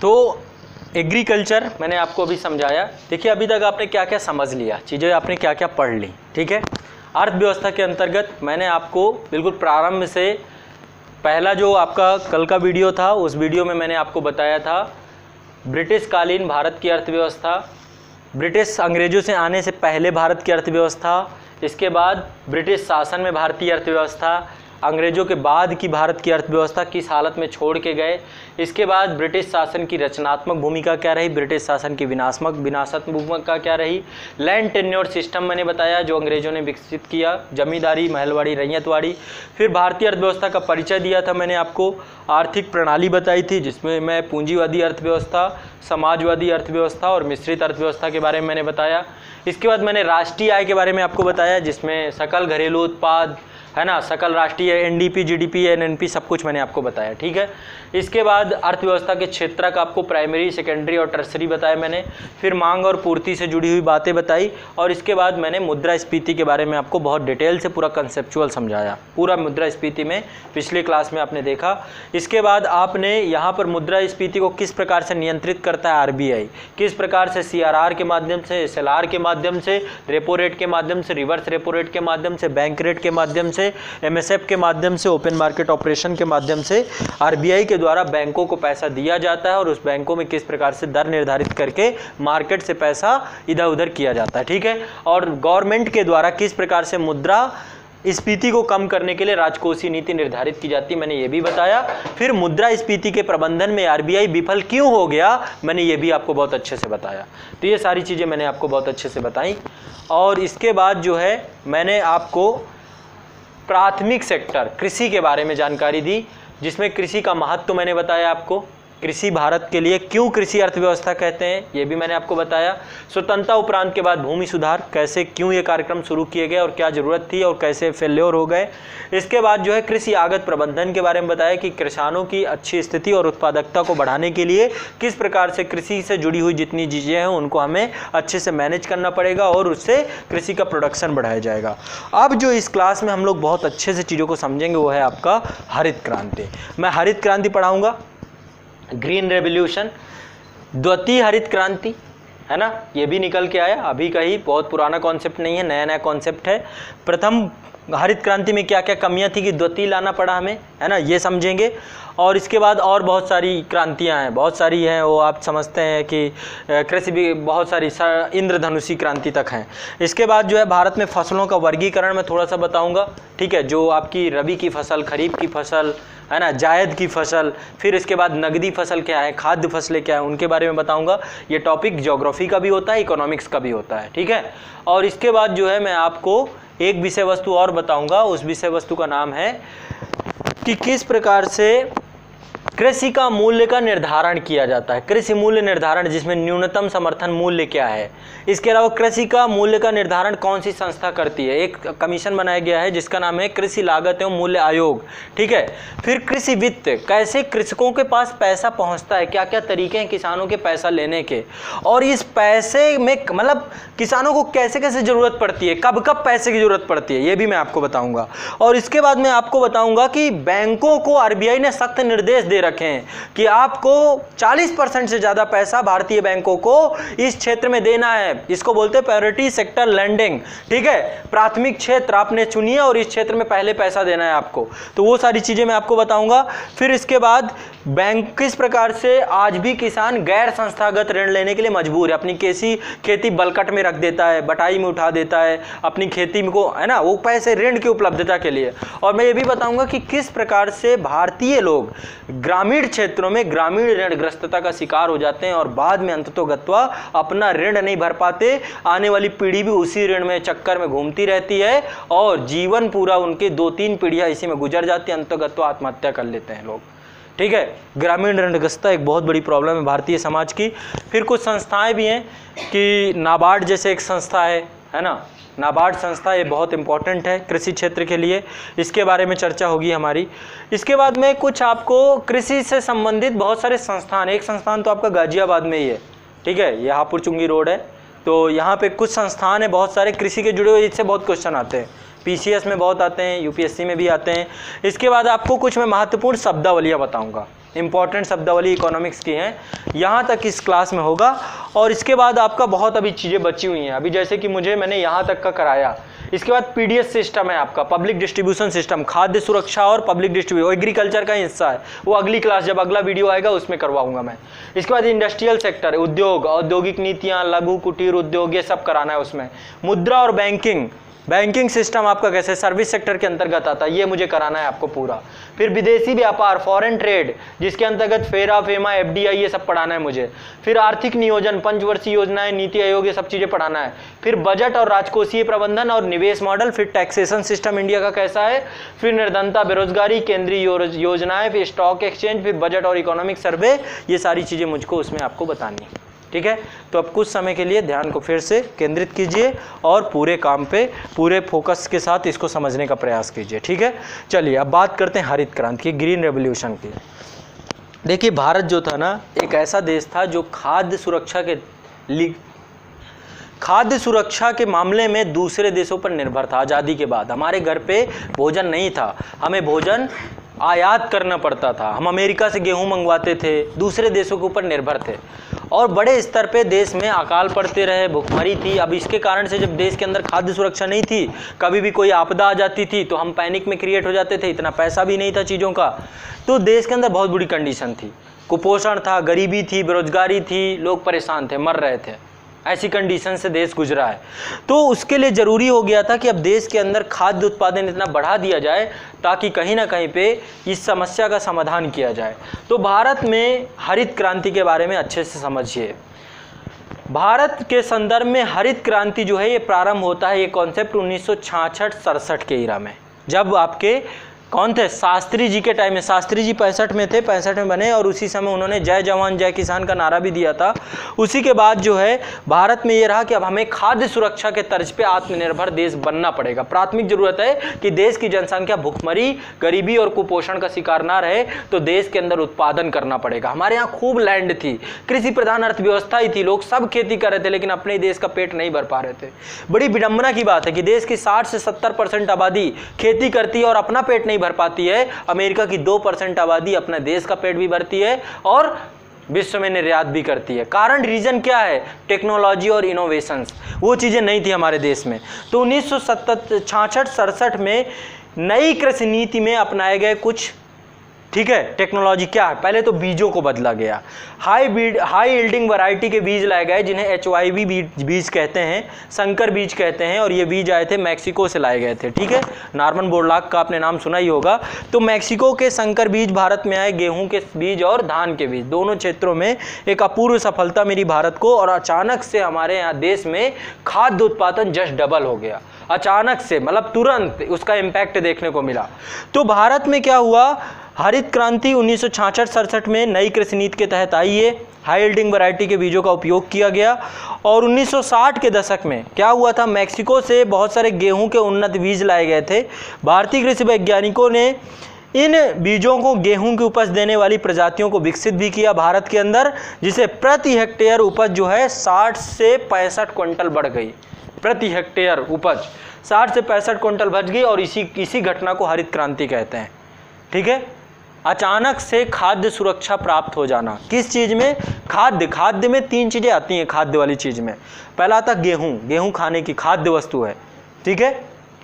तो एग्रीकल्चर मैंने आपको अभी समझाया। देखिए अभी तक आपने क्या क्या समझ लिया, चीज़ें आपने क्या क्या पढ़ ली, ठीक है। अर्थव्यवस्था के अंतर्गत मैंने आपको बिल्कुल प्रारंभ से पहला जो आपका कल का वीडियो था, उस वीडियो में मैंने आपको बताया था ब्रिटिश कालीन भारत की अर्थव्यवस्था, ब्रिटिश अंग्रेजों से आने से पहले भारत की अर्थव्यवस्था, इसके बाद ब्रिटिश शासन में भारतीय अर्थव्यवस्था, अंग्रेजों के बाद की भारत की अर्थव्यवस्था किस हालत में छोड़ के गए, इसके बाद ब्रिटिश शासन की रचनात्मक भूमिका क्या रही, ब्रिटिश शासन की विनाशात्मक भूमिका क्या रही, लैंड टेन्योर सिस्टम मैंने बताया जो अंग्रेजों ने विकसित किया, जमींदारी, महलवाड़ी, रैयतवाड़ी। फिर भारतीय अर्थव्यवस्था का परिचय दिया था मैंने आपको, आर्थिक प्रणाली बताई थी जिसमें मैं पूंजीवादी अर्थव्यवस्था, समाजवादी अर्थव्यवस्था और मिश्रित अर्थव्यवस्था के बारे में मैंने बताया। इसके बाद मैंने राष्ट्रीय आय के बारे में आपको बताया जिसमें सकल घरेलू उत्पाद है ना, सकल राष्ट्रीय एनडीपी, जीडीपी, एनएनपी सब कुछ मैंने आपको बताया, ठीक है। इसके बाद अर्थव्यवस्था के क्षेत्रक आपको प्राइमरी, सेकेंडरी और टर्सरी बताया मैंने। फिर मांग और पूर्ति से जुड़ी हुई बातें बताई और इसके बाद मैंने मुद्रास्फीति के बारे में आपको बहुत डिटेल से पूरा कंसेप्चुअल समझाया। पूरा मुद्रास्फीति में पिछले क्लास में आपने देखा। इसके बाद आपने यहाँ पर मुद्रास्फीति को किस प्रकार से नियंत्रित करता है आरबीआई, किस प्रकार से सीआरआर के माध्यम से, एसएलआर के माध्यम से, रेपो रेट के माध्यम से, रिवर्स रेपो रेट के माध्यम से, बैंक रेट के माध्यम से, एमएसएफ के माध्यम से, ओपन मार्केट ऑपरेशन के माध्यम से आरबीआई के द्वारा बैंकों को पैसा दिया जाता है और उस बैंकों में किस प्रकार से दर निर्धारित करके मार्केट से पैसा इधर उधर किया जाता है, ठीक है। और गवर्नमेंट के द्वारा किस प्रकार से मुद्रा स्फीति को कम करने के लिए राजकोषीय नीति निर्धारित की जाती है, मैंने ये भी बताया। फिर मुद्रास्फीति के प्रबंधन में आरबीआई विफल क्यों हो गया, मैंने ये भी आपको बहुत अच्छे से बताया। तो ये सारी चीज़ें मैंने आपको बहुत अच्छे से बताई। और इसके बाद जो है मैंने आपको प्राथमिक सेक्टर कृषि के बारे में जानकारी दी जिसमें कृषि का महत्व मैंने बताया आपको, कृषि भारत के लिए क्यों कृषि अर्थव्यवस्था कहते हैं ये भी मैंने आपको बताया। स्वतंत्रता उपरांत के बाद भूमि सुधार कैसे, क्यों ये कार्यक्रम शुरू किए गए और क्या जरूरत थी और कैसे फेल्योर हो गए। इसके बाद जो है कृषि आगत प्रबंधन के बारे में बताया कि किसानों की अच्छी स्थिति और उत्पादकता को बढ़ाने के लिए किस प्रकार से कृषि से जुड़ी हुई जितनी चीज़ें हैं उनको हमें अच्छे से मैनेज करना पड़ेगा और उससे कृषि का प्रोडक्शन बढ़ाया जाएगा। अब जो इस क्लास में हम लोग बहुत अच्छे से चीज़ों को समझेंगे वो है आपका हरित क्रांति। मैं हरित क्रांति पढ़ाऊँगा, ग्रीन रेवोल्यूशन, द्वितीय हरित क्रांति है ना, ये भी निकल के आया, अभी का ही, बहुत पुराना कॉन्सेप्ट नहीं है, नया नया कॉन्सेप्ट है। प्रथम हरित क्रांति में क्या क्या कमियां थी कि द्वितीय लाना पड़ा हमें, है ना, ये समझेंगे। और इसके बाद और बहुत सारी क्रांतियां हैं, बहुत सारी हैं, वो आप समझते हैं कि कृषि भी बहुत सारी इंद्रधनुषी क्रांति तक हैं। इसके बाद जो है भारत में फसलों का वर्गीकरण मैं थोड़ा सा बताऊंगा, ठीक है, जो आपकी रबी की फसल, खरीफ की फसल है ना, जायद की फसल, फिर इसके बाद नगदी फसल क्या है, खाद्य फसलें क्या है, उनके बारे में बताऊंगा। ये टॉपिक ज्योग्राफी का भी होता है, इकोनॉमिक्स का भी होता है, ठीक है। और इसके बाद जो है मैं आपको एक विषय वस्तु और बताऊंगा, उस विषय वस्तु का नाम है कि किस प्रकार से कृषि का मूल्य का निर्धारण किया जाता है, कृषि मूल्य निर्धारण जिसमें न्यूनतम समर्थन मूल्य क्या है। इसके अलावा कृषि का मूल्य का निर्धारण कौन सी संस्था करती है, एक कमीशन बनाया गया है जिसका नाम है कृषि लागत एवं मूल्य आयोग, ठीक है। फिर कृषि वित्त, कैसे कृषकों के पास पैसा पहुंचता है, क्या क्या तरीके हैं किसानों के पैसा लेने के, और इस पैसे में मतलब किसानों को कैसे कैसे जरूरत पड़ती है, कब कब पैसे की जरूरत पड़ती है, ये भी मैं आपको बताऊंगा। और इसके बाद मैं आपको बताऊंगा कि बैंकों को आरबीआई ने सख्त निर्देश दे रखे हैं कि आपको 40% से ज्यादा पैसा भारतीय बैंकों को इस क्षेत्र में देना है, इसको बोलते हैं प्रायोरिटी सेक्टर लैंडिंग, ठीक है। प्राथमिक क्षेत्र आपने चुनिए और इस क्षेत्र में पहले पैसा देना है आपको, तो वो सारी चीजें मैं आपको बताऊंगा। फिर इसके बाद बैंक किस प्रकार से आज भी किसान गैर संस्थागत ऋण लेने के लिए मजबूर है, अपनी खेती बलकट में रख देता है, बटाई में उठा देता है अपनी खेती को, है ना, वो पैसे ऋण की उपलब्धता के लिए। और मैं ये भी बताऊंगा कि किस प्रकार से भारतीय लोग ग्रामीण क्षेत्रों में ग्रामीण ऋणग्रस्तता का शिकार हो जाते हैं और बाद में अंततोगत्वा अपना ऋण नहीं भर पाते, आने वाली पीढ़ी भी उसी ऋण में चक्कर में घूमती रहती है और जीवन पूरा उनके 2-3 पीढ़ियां इसी में गुजर जाती है, अंततोगत्वा आत्महत्या कर लेते हैं लोग, ठीक है। ग्रामीण ऋणग्रस्तता एक बहुत बड़ी प्रॉब्लम है भारतीय समाज की। फिर कुछ संस्थाएं भी हैं कि नाबार्ड जैसे एक संस्था है ना, नाबार्ड संस्था, ये बहुत इंपॉर्टेंट है कृषि क्षेत्र के लिए, इसके बारे में चर्चा होगी हमारी। इसके बाद में कुछ आपको कृषि से संबंधित बहुत सारे संस्थान, एक संस्थान तो आपका गाजियाबाद में ही है, ठीक है, ये हापुड़ चुंगी रोड है, तो यहाँ पे कुछ संस्थान है बहुत सारे कृषि के जुड़े हुए, इससे बहुत क्वेश्चन आते हैं, पीसीएस में बहुत आते हैं, यूपीएससी में भी आते हैं। इसके बाद आपको कुछ मैं महत्वपूर्ण शब्दावलियाँ बताऊँगा, इंपॉर्टेंट शब्दावली इकोनॉमिक्स की हैं, यहाँ तक इस क्लास में होगा। और इसके बाद आपका बहुत अभी चीज़ें बची हुई हैं, अभी जैसे कि मैंने यहाँ तक का कराया। इसके बाद पीडीएस सिस्टम है आपका, पब्लिक डिस्ट्रीब्यूशन सिस्टम, खाद्य सुरक्षा और पब्लिक डिस्ट्रीब्यूशन, एग्रीकल्चर का हिस्सा है, वो अगली क्लास जब अगला वीडियो आएगा उसमें करवाऊंगा मैं। इसके बाद इंडस्ट्रियल सेक्टर, उद्योग, औद्योगिक नीतियाँ, लघु कुटीर उद्योग, ये सब कराना है उसमें। मुद्रा और बैंकिंग सिस्टम आपका कैसे सर्विस सेक्टर के अंतर्गत आता है, ये मुझे कराना है आपको पूरा। फिर विदेशी व्यापार, फॉरेन ट्रेड, जिसके अंतर्गत फेरा, फेमा, एफडीआई, ये सब पढ़ाना है मुझे। फिर आर्थिक नियोजन, पंचवर्षीय योजनाएं, नीति आयोग, ये सब चीज़ें पढ़ाना है। फिर बजट और राजकोषीय प्रबंधन और निवेश मॉडल, फिर टैक्सेशन सिस्टम इंडिया का कैसा है, फिर निर्धनता, बेरोजगारी, केंद्रीय योजनाएं, फिर स्टॉक एक्सचेंज, फिर बजट और इकोनॉमिक सर्वे, ये सारी चीज़ें मुझको उसमें आपको बतानी है। ठीक है, तो अब कुछ समय के लिए ध्यान को फिर से केंद्रित कीजिए और पूरे काम पे पूरे फोकस के साथ इसको समझने का प्रयास कीजिए। ठीक है, चलिए अब बात करते हैं हरित क्रांति की, ग्रीन रेवोल्यूशन की। देखिए भारत जो था ना, एक ऐसा देश था जो खाद्य सुरक्षा के मामले में दूसरे देशों पर निर्भर था। आज़ादी के बाद हमारे घर पे भोजन नहीं था, हमें भोजन आयात करना पड़ता था। हम अमेरिका से गेहूं मंगवाते थे, दूसरे देशों के ऊपर निर्भर थे और बड़े स्तर पे देश में अकाल पड़ते रहे, भुखमरी थी। अब इसके कारण से जब देश के अंदर खाद्य सुरक्षा नहीं थी, कभी भी कोई आपदा आ जाती थी तो हम पैनिक में क्रिएट हो जाते थे, इतना पैसा भी नहीं था चीज़ों का, तो देश के अंदर बहुत बुरी कंडीशन थी, कुपोषण था, गरीबी थी, बेरोजगारी थी, लोग परेशान थे, मर रहे थे। ऐसी कंडीशन से देश गुजरा है। तो उसके लिए ज़रूरी हो गया था कि अब देश के अंदर खाद्य उत्पादन इतना बढ़ा दिया जाए ताकि कहीं ना कहीं पे इस समस्या का समाधान किया जाए। तो भारत में हरित क्रांति के बारे में अच्छे से समझिए। भारत के संदर्भ में हरित क्रांति जो है ये प्रारंभ होता है, ये कॉन्सेप्ट 1966-67 के ईरा में, जब आपके कौन थे, शास्त्री जी के टाइम में। शास्त्री जी 65 में थे, 65 में बने और उसी समय उन्होंने जय जवान जय किसान का नारा भी दिया था। उसी के बाद जो है भारत में ये रहा कि अब हमें खाद्य सुरक्षा के तर्ज पे आत्मनिर्भर देश बनना पड़ेगा। प्राथमिक जरूरत है कि देश की जनसंख्या भुखमरी, गरीबी और कुपोषण का शिकार ना रहे, तो देश के अंदर उत्पादन करना पड़ेगा। हमारे यहाँ खूब लैंड थी, कृषि प्रधान अर्थव्यवस्था ही थी, लोग सब खेती कर रहे थे लेकिन अपने देश का पेट नहीं भर पा रहे थे। बड़ी विडंबना की बात है कि देश की 60 से 70% आबादी खेती करती है और अपना पेट नहीं भर पाती है। अमेरिका की 2% आबादी अपने देश का पेट भी भरती है और विश्व में निर्यात भी करती है। कारण रीजन क्या है, टेक्नोलॉजी और इनोवेशंस, वो चीज़ें नहीं थी हमारे देश में। तो 1966-67 में नई कृषि नीति में अपनाए गए कुछ, ठीक है, टेक्नोलॉजी क्या है, पहले तो बीजों को बदला गया। हाई यील्डिंग वैरायटी के बीज लाए गए जिन्हें HYV बीज कहते हैं, संकर बीज कहते हैं, और ये बीज आए थे मैक्सिको से लाए गए थे। ठीक है, नॉर्मन बोरलॉग का आपने नाम सुना ही होगा। तो मैक्सिको के संकर बीज भारत में आए, गेहूं के बीज और धान के बीज, दोनों क्षेत्रों में एक अपूर्व सफलता मिली भारत को, और अचानक से हमारे यहाँ देश में खाद्य उत्पादन जस्ट डबल हो गया। अचानक से, मतलब तुरंत उसका इम्पैक्ट देखने को मिला। तो भारत में क्या हुआ, हरित क्रांति 1966-67 में नई कृषि नीति के तहत आई है। हाई यील्डिंग वैरायटी के बीजों का उपयोग किया गया। और 1960 के दशक में क्या हुआ था, मैक्सिको से बहुत सारे गेहूं के उन्नत बीज लाए गए थे। भारतीय कृषि वैज्ञानिकों ने इन बीजों को गेहूं की उपज देने वाली प्रजातियों को विकसित भी किया भारत के अंदर, जिसे प्रति हेक्टेयर उपज जो है 60 से 65 क्विंटल बढ़ गई। प्रति हेक्टेयर उपज 60 से 65 क्विंटल बढ़ गई, और इसी घटना को हरित क्रांति कहते हैं। ठीक है, अचानक से खाद्य सुरक्षा प्राप्त हो जाना। किस चीज़ में, खाद्य में 3 चीज़ें आती हैं खाद्य वाली चीज़ में। पहला आता गेहूं खाने की खाद्य वस्तु है, ठीक है।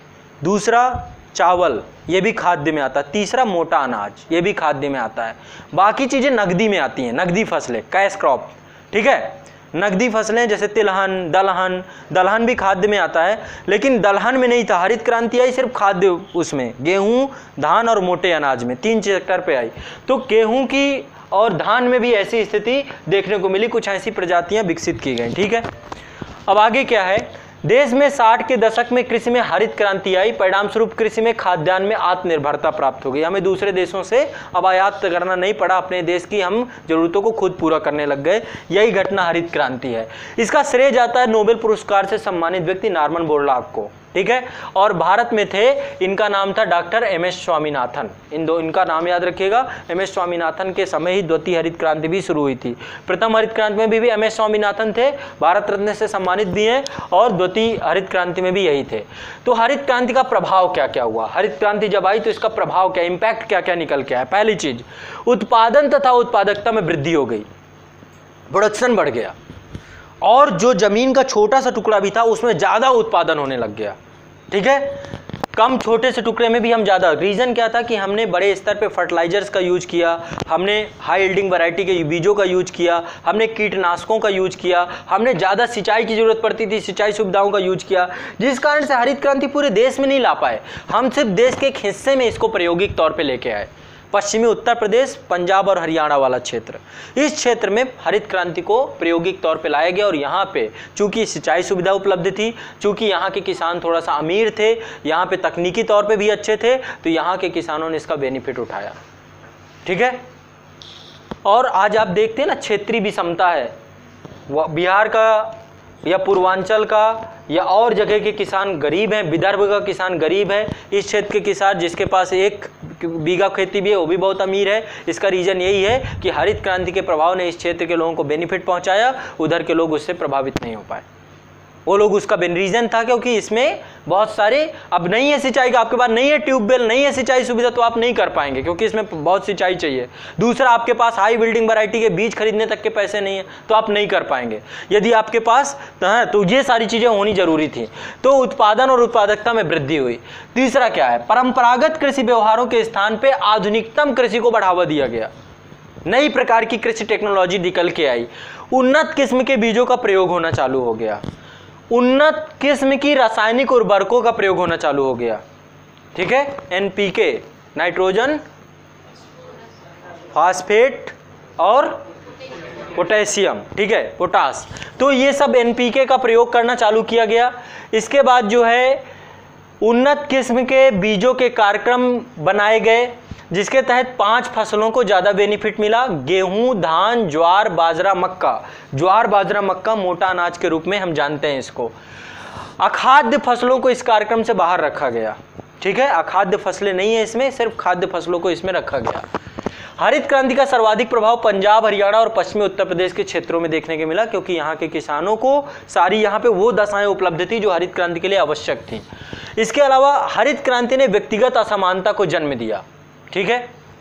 दूसरा चावल, ये भी खाद्य में आता है। तीसरा मोटा अनाज, ये भी खाद्य में आता है। बाकी चीज़ें नकदी में आती हैं, नकदी फसलें, कैश क्रॉप, ठीक है। नकदी फसलें जैसे तिलहन, दलहन भी खाद्य में आता है, लेकिन दलहन में नहीं था। हरित क्रांति आई सिर्फ खाद्य, उसमें गेहूं, धान और मोटे अनाज में 3 सेक्टर पे आई। तो गेहूं की और धान में भी ऐसी स्थिति देखने को मिली, कुछ ऐसी प्रजातियां विकसित की गई। ठीक है, अब आगे क्या है, देश में 60 के दशक में कृषि में हरित क्रांति आई। परिणाम स्वरूप कृषि में खाद्यान्न में आत्मनिर्भरता प्राप्त हो गई। हमें दूसरे देशों से अब आयात करना नहीं पड़ा, अपने देश की हम जरूरतों को खुद पूरा करने लग गए। यही घटना हरित क्रांति है। इसका श्रेय जाता है नोबेल पुरस्कार से सम्मानित व्यक्ति नॉर्मन बोरलॉग को। ठीक है। और भारत में थे, इनका नाम था डॉक्टर एम.एस. स्वामीनाथन। इनका नाम याद रखिएगा। एम.एस. स्वामीनाथन के समय ही द्वितीय हरित क्रांति भी शुरू हुई थी। प्रथम हरित क्रांति में भी एम.एस. स्वामीनाथन थे, भारत रत्न से सम्मानित भी हैं, और द्वितीय हरित क्रांति में भी यही थे। तो हरित क्रांति का प्रभाव क्या क्या हुआ, हरित क्रांति जब आई तो इसका प्रभाव क्या, इंपैक्ट क्या क्या निकल के आया। पहली चीज, उत्पादन तथा उत्पादकता में वृद्धि हो गई, प्रोडक्शन बढ़ गया, और जो जमीन का छोटा सा टुकड़ा भी था उसमें ज्यादा उत्पादन होने लग गया। ठीक है, कम छोटे से टुकड़े में भी हम ज़्यादा। रीज़न क्या था कि हमने बड़े स्तर पे फर्टिलाइजर्स का यूज किया, हमने हाई यील्डिंग वैरायटी के बीजों का यूज किया, हमने कीटनाशकों का यूज किया, हमने ज़्यादा सिंचाई की ज़रूरत पड़ती थी, सिंचाई सुविधाओं का यूज किया, जिस कारण से हरित क्रांति पूरे देश में नहीं ला पाए। हम सिर्फ देश के एक हिस्से में इसको प्रायोगिक तौर पर लेके आए, पश्चिमी उत्तर प्रदेश, पंजाब और हरियाणा वाला क्षेत्र। इस क्षेत्र में हरित क्रांति को प्रायोगिक तौर पे लाया गया, और यहाँ पे चूंकि सिंचाई सुविधा उपलब्ध थी, चूंकि यहाँ के किसान थोड़ा सा अमीर थे, यहाँ पे तकनीकी तौर पे भी अच्छे थे, तो यहाँ के किसानों ने इसका बेनिफिट उठाया। ठीक है, और आज आप देखते हैं ना, क्षेत्रीय विषमता है, बिहार का या पूर्वांचल का या और जगह के किसान गरीब हैं, विदर्भ का किसान गरीब है, इस क्षेत्र के किसान जिसके पास 1 बीघा खेती भी है वो भी बहुत अमीर है। इसका रीज़न यही है कि हरित क्रांति के प्रभाव ने इस क्षेत्र के लोगों को बेनिफिट पहुंचाया, उधर के लोग उससे प्रभावित नहीं हो पाए। वो लोग उसका रीज़न था क्योंकि इसमें बहुत सारे, अब नहीं है सिंचाई का, आपके पास नहीं है ट्यूबवेल, नहीं है सिंचाई सुविधा, तो आप नहीं कर पाएंगे क्योंकि इसमें बहुत सिंचाई चाहिए। दूसरा, आपके पास हाई बिल्डिंग वैरायटी के बीज खरीदने तक के पैसे नहीं है, तो आप नहीं कर पाएंगे। यदि आपके पास तो ये सारी चीज़ें होनी जरूरी थी, तो उत्पादन और उत्पादकता में वृद्धि हुई। तीसरा क्या है, परंपरागत कृषि व्यवहारों के स्थान पर आधुनिकतम कृषि को बढ़ावा दिया गया, नई प्रकार की कृषि टेक्नोलॉजी निकल के आई, उन्नत किस्म के बीजों का प्रयोग होना चालू हो गया, उन्नत किस्म की रासायनिक उर्वरकों का प्रयोग होना चालू हो गया। ठीक है, एनपीके, नाइट्रोजन, फास्फेट और पोटेशियम, ठीक है, पोटास, तो ये सब एनपीके का प्रयोग करना चालू किया गया। इसके बाद जो है उन्नत किस्म के बीजों के कार्यक्रम बनाए गए, जिसके तहत 5 फसलों को ज़्यादा बेनिफिट मिला, गेहूं, धान, ज्वार, बाजरा, मक्का। ज्वार, बाजरा, मक्का मोटा अनाज के रूप में हम जानते हैं इसको। अखाद्य फसलों को इस कार्यक्रम से बाहर रखा गया। ठीक है, अखाद्य फसलें नहीं है इसमें, सिर्फ खाद्य फसलों को इसमें रखा गया। हरित क्रांति का सर्वाधिक प्रभाव पंजाब, हरियाणा और पश्चिमी उत्तर प्रदेश के क्षेत्रों में देखने को मिला, क्योंकि यहाँ के किसानों को सारी यहाँ पे वो दशाएं उपलब्ध थी जो हरित क्रांति के लिए आवश्यक थी। इसके अलावा हरित क्रांति ने व्यक्तिगत असमानता को जन्म दिया। ठीक है,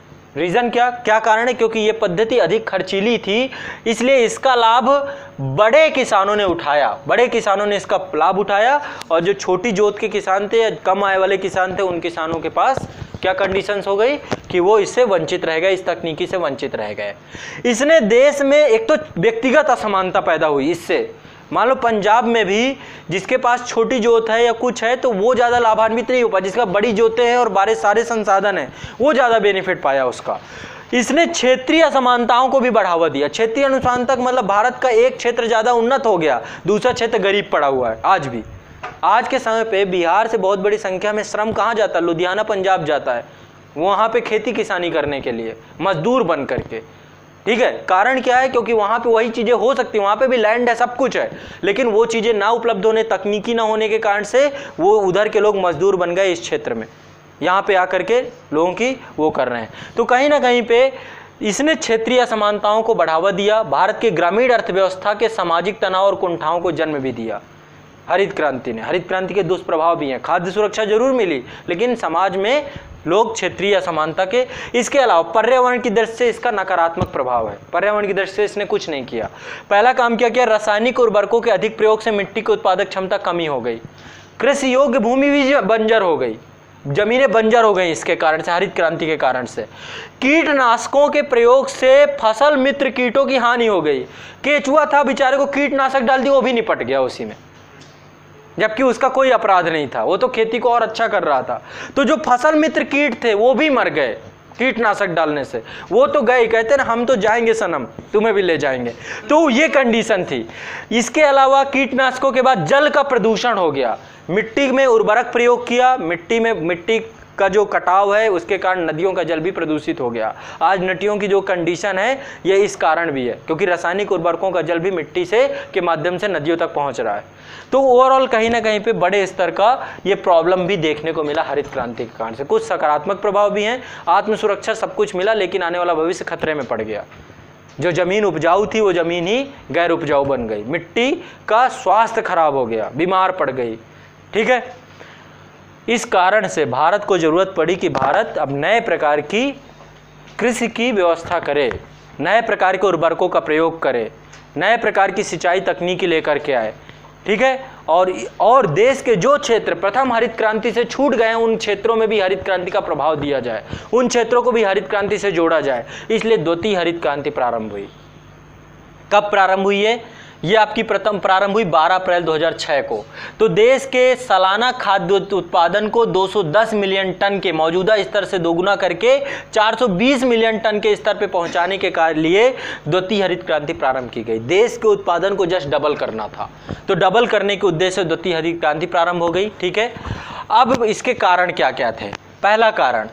रीजन क्या क्या कारण है, क्योंकि ये पद्धति अधिक खर्चीली थी, इसलिए इसका लाभ बड़े किसानों ने उठाया, बड़े किसानों ने इसका लाभ उठाया, और जो छोटी जोत के किसान थे या कम आय वाले किसान थे, उन किसानों के पास क्या कंडीशंस हो गई कि वो इससे वंचित रह गए, इस तकनीकी से वंचित रह गए। इसने देश में एक तो व्यक्तिगत असमानता पैदा हुई इससे। मान लो पंजाब में भी जिसके पास छोटी जोत है या कुछ है तो वो ज़्यादा लाभान्वित नहीं हो पाया, जिसका बड़ी जोतें हैं और बारे सारे संसाधन हैं वो ज़्यादा बेनिफिट पाया उसका। इसने क्षेत्रीय असमानताओं को भी बढ़ावा दिया। क्षेत्रीय असमानता मतलब भारत का एक क्षेत्र ज़्यादा उन्नत हो गया, दूसरा क्षेत्र गरीब पड़ा हुआ है। आज भी, आज के समय पे बिहार से बहुत बड़ी संख्या में श्रम कहाँ जाता है, लुधियाना, पंजाब जाता है, वहाँ पे खेती किसानी करने के लिए मजदूर बन करके। ठीक है, कारण क्या है, क्योंकि वहाँ पे वही चीज़ें हो सकती हैं, वहाँ पे भी लैंड है, सब कुछ है, लेकिन वो चीज़ें ना उपलब्ध होने, तकनीकी ना होने के कारण से वो उधर के लोग मजदूर बन गए इस क्षेत्र में, यहाँ पे आकर के लोगों की वो कर रहे हैं। तो कहीं ना कहीं पे इसने क्षेत्रीय असमानताओं को बढ़ावा दिया, भारत के ग्रामीण अर्थव्यवस्था के सामाजिक तनाव और कुंठाओं को जन्म भी दिया हरित क्रांति ने। हरित क्रांति के दुष्प्रभाव भी हैं, खाद्य सुरक्षा जरूर मिली, लेकिन समाज में लोग क्षेत्रीय असमानता के। इसके अलावा पर्यावरण की दृष्टि से इसका नकारात्मक प्रभाव है, पर्यावरण की दृष्टि से इसने कुछ नहीं किया। पहला काम क्या किया, रासायनिक उर्वरकों के अधिक प्रयोग से मिट्टी की उत्पादक क्षमता कमी हो गई, कृषि योग्य भूमि भी बंजर हो गई, जमीनें बंजर हो गई इसके कारण से, हरित क्रांति के कारण से। कीटनाशकों के प्रयोग से फसल मित्र कीटों की हानि हो गई, केचुआ था बेचारे को कीटनाशक डाल दिया, वो भी निपट गया उसी में, जबकि उसका कोई अपराध नहीं था, वो तो खेती को और अच्छा कर रहा था। तो जो फसल मित्र कीट थे वो भी मर गए कीटनाशक डालने से, वो तो गए, कहते ना हम तो जाएंगे सनम, तुम्हें भी ले जाएंगे, तो ये कंडीशन थी। इसके अलावा कीटनाशकों के बाद जल का प्रदूषण हो गया, मिट्टी में उर्वरक प्रयोग किया, मिट्टी का जो कटाव है उसके कारण नदियों का जल भी प्रदूषित हो गया। आज नदियों की जो कंडीशन है ये इस कारण भी है, क्योंकि रासायनिक उर्वरकों का जल भी मिट्टी से के माध्यम से नदियों तक पहुंच रहा है। तो ओवरऑल कहीं ना कहीं पे बड़े स्तर का ये प्रॉब्लम भी देखने को मिला हरित क्रांति के कारण से। कुछ सकारात्मक प्रभाव भी हैं, आत्म सुरक्षा सब कुछ मिला, लेकिन आने वाला भविष्य खतरे में पड़ गया। जो जमीन उपजाऊ थी वो जमीन ही गैर उपजाऊ बन गई, मिट्टी का स्वास्थ्य खराब हो गया, बीमार पड़ गई। ठीक है, इस कारण से भारत को जरूरत पड़ी कि भारत अब नए प्रकार की कृषि की व्यवस्था करे, नए प्रकार के उर्वरकों का प्रयोग करे, नए प्रकार की सिंचाई तकनीकी लेकर के आए। ठीक है, और देश के जो क्षेत्र प्रथम हरित क्रांति से छूट गए हैं उन क्षेत्रों में भी हरित क्रांति का प्रभाव दिया जाए, उन क्षेत्रों को भी हरित क्रांति से जोड़ा जाए। इसलिए द्वितीय हरित क्रांति प्रारंभ हुई। कब प्रारंभ हुई है? ये आपकी प्रथम प्रारंभ हुई 12 अप्रैल 2006 को। तो देश के सालाना खाद्य उत्पादन को 210 मिलियन टन के मौजूदा स्तर से दोगुना करके 420 मिलियन टन के स्तर पे पहुंचाने के लिए द्वितीय हरित क्रांति प्रारंभ की गई। देश के उत्पादन को जस्ट डबल करना था, तो डबल करने के उद्देश्य से द्वितीय हरित क्रांति प्रारंभ हो गई। ठीक है, अब इसके कारण क्या क्या थे? पहला कारण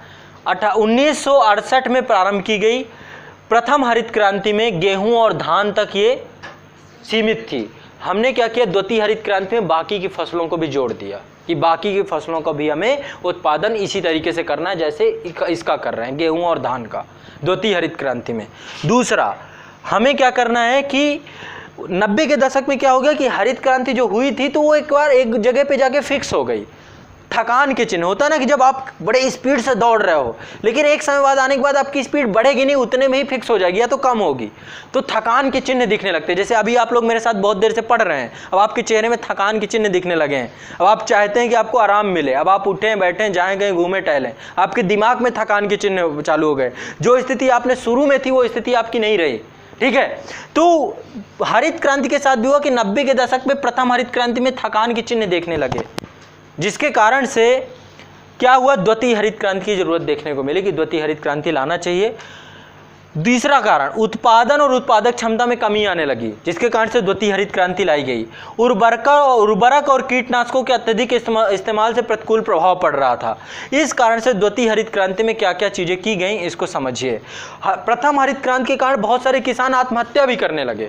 1968 में प्रारंभ की गई। प्रथम हरित क्रांति में गेहूं और धान तक ये सीमित थी। हमने क्या किया, द्वितीय हरित क्रांति में बाकी की फसलों को भी जोड़ दिया कि बाकी की फसलों का भी हमें उत्पादन इसी तरीके से करना है जैसे इसका कर रहे हैं, गेहूं और धान का, द्वितीय हरित क्रांति में। दूसरा, हमें क्या करना है कि 90 के दशक में क्या हो गया कि हरित क्रांति जो हुई थी तो वो एक बार एक जगह पे जाके फिक्स हो गई। थकान के चिन्ह होता है ना कि जब आप बड़े स्पीड से दौड़ रहे हो, लेकिन एक समय बाद आने के बाद आपकी स्पीड बढ़ेगी नहीं, उतने में ही फिक्स हो जाएगी या तो कम होगी, तो थकान के चिन्ह दिखने लगते हैं। जैसे अभी आप लोग मेरे साथ बहुत देर से पढ़ रहे हैं, अब आपके चेहरे में थकान के चिन्ह दिखने लगे हैं। अब आप चाहते हैं कि आपको आराम मिले, अब आप उठें बैठें जाएँ कहीं घूमें टहलें, आपके दिमाग में थकान के चिन्ह चालू हो गए। जो स्थिति आपने शुरू में थी वो स्थिति आपकी नहीं रही। ठीक है, तो हरित क्रांति के साथ भी हुआ कि 90 के दशक में प्रथम हरित क्रांति में थकान के चिन्ह देखने लगे, जिसके कारण से क्या हुआ, द्वितीय हरित क्रांति की जरूरत देखने को मिली कि द्वितीय हरित क्रांति लाना चाहिए। दूसरा कारण, उत्पादन और उत्पादक क्षमता में कमी आने लगी, जिसके कारण से द्वितीय हरित क्रांति लाई गई। उर्वरक और कीटनाशकों के अत्यधिक इस्तेमाल से प्रतिकूल प्रभाव पड़ रहा था। इस कारण से द्वितीय हरित क्रांति में क्या क्या चीजें की गई इसको समझिए। प्रथम हरित क्रांति के कारण बहुत सारे किसान आत्महत्या भी करने लगे,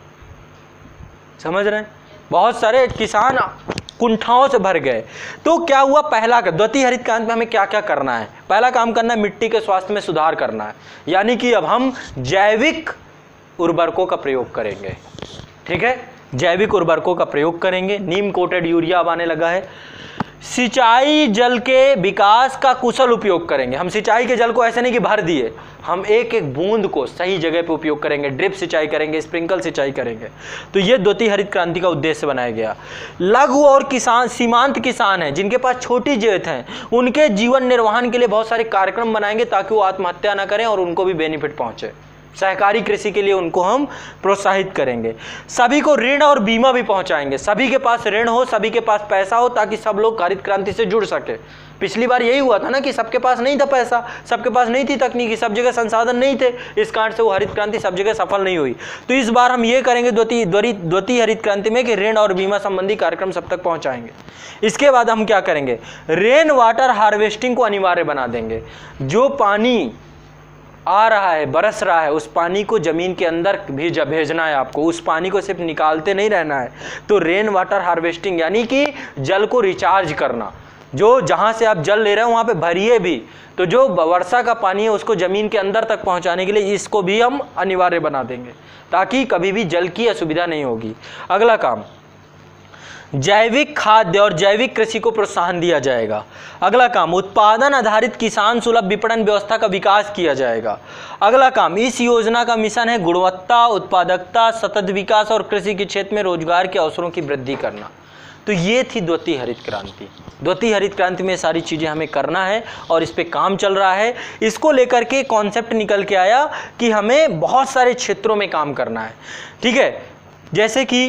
समझ रहे हैं, बहुत सारे किसान कुंठाओं से भर गए। तो क्या हुआ, पहला द्वितीय हरित क्रांति में हमें क्या क्या करना है? पहला काम करना है मिट्टी के स्वास्थ्य में सुधार करना है, यानी कि अब हम जैविक उर्वरकों का प्रयोग करेंगे। ठीक है, जैविक उर्वरकों का प्रयोग करेंगे। नीम कोटेड यूरिया अब आने लगा है। सिंचाई जल के विकास का कुशल उपयोग करेंगे। हम सिंचाई के जल को ऐसे नहीं कि भर दिए, हम एक एक बूंद को सही जगह पे उपयोग करेंगे, ड्रिप सिंचाई करेंगे, स्प्रिंकल सिंचाई करेंगे। तो ये द्वितीय हरित क्रांति का उद्देश्य बनाया गया। लघु और किसान, सीमांत किसान हैं जिनके पास छोटी खेत हैं, उनके जीवन निर्वहन के लिए बहुत सारे कार्यक्रम बनाएंगे ताकि वो आत्महत्या ना करें और उनको भी बेनिफिट पहुंचे। सहकारी कृषि के लिए उनको हम प्रोत्साहित करेंगे। सभी को ऋण और बीमा भी पहुंचाएंगे, सभी के पास ऋण हो, सभी के पास पैसा हो, ताकि सब लोग हरित क्रांति से जुड़ सके। पिछली बार यही हुआ था ना कि सबके पास नहीं था पैसा, सबके पास नहीं थी तकनीकी, सब जगह संसाधन नहीं थे, इस कारण से वो हरित क्रांति सब जगह सफल नहीं हुई। तो इस बार हम ये करेंगे द्वितीय हरित क्रांति में कि ऋण और बीमा संबंधी कार्यक्रम सब तक पहुंचाएंगे। इसके बाद हम क्या करेंगे, रेन वाटर हार्वेस्टिंग को अनिवार्य बना देंगे। जो पानी आ रहा है, बरस रहा है, उस पानी को जमीन के अंदर भी भेजना है आपको, उस पानी को सिर्फ निकालते नहीं रहना है। तो रेन वाटर हार्वेस्टिंग यानी कि जल को रिचार्ज करना, जो जहाँ से आप जल ले रहे हो वहाँ पे भरिए भी, तो जो वर्षा का पानी है उसको जमीन के अंदर तक पहुँचाने के लिए इसको भी हम अनिवार्य बना देंगे, ताकि कभी भी जल की असुविधा नहीं होगी। अगला काम, जैविक खाद्य और जैविक कृषि को प्रोत्साहन दिया जाएगा। अगला काम, उत्पादन आधारित किसान सुलभ विपणन व्यवस्था का विकास किया जाएगा। अगला काम, इस योजना का मिशन है गुणवत्ता, उत्पादकता, सतत विकास और कृषि के क्षेत्र में रोजगार के अवसरों की वृद्धि करना। तो ये थी द्वितीय हरित क्रांति। द्वितीय हरित क्रांति में सारी चीज़ें हमें करना है और इस पे काम चल रहा है। इसको लेकर के कॉन्सेप्ट निकल के आया कि हमें बहुत सारे क्षेत्रों में काम करना है। ठीक है, जैसे कि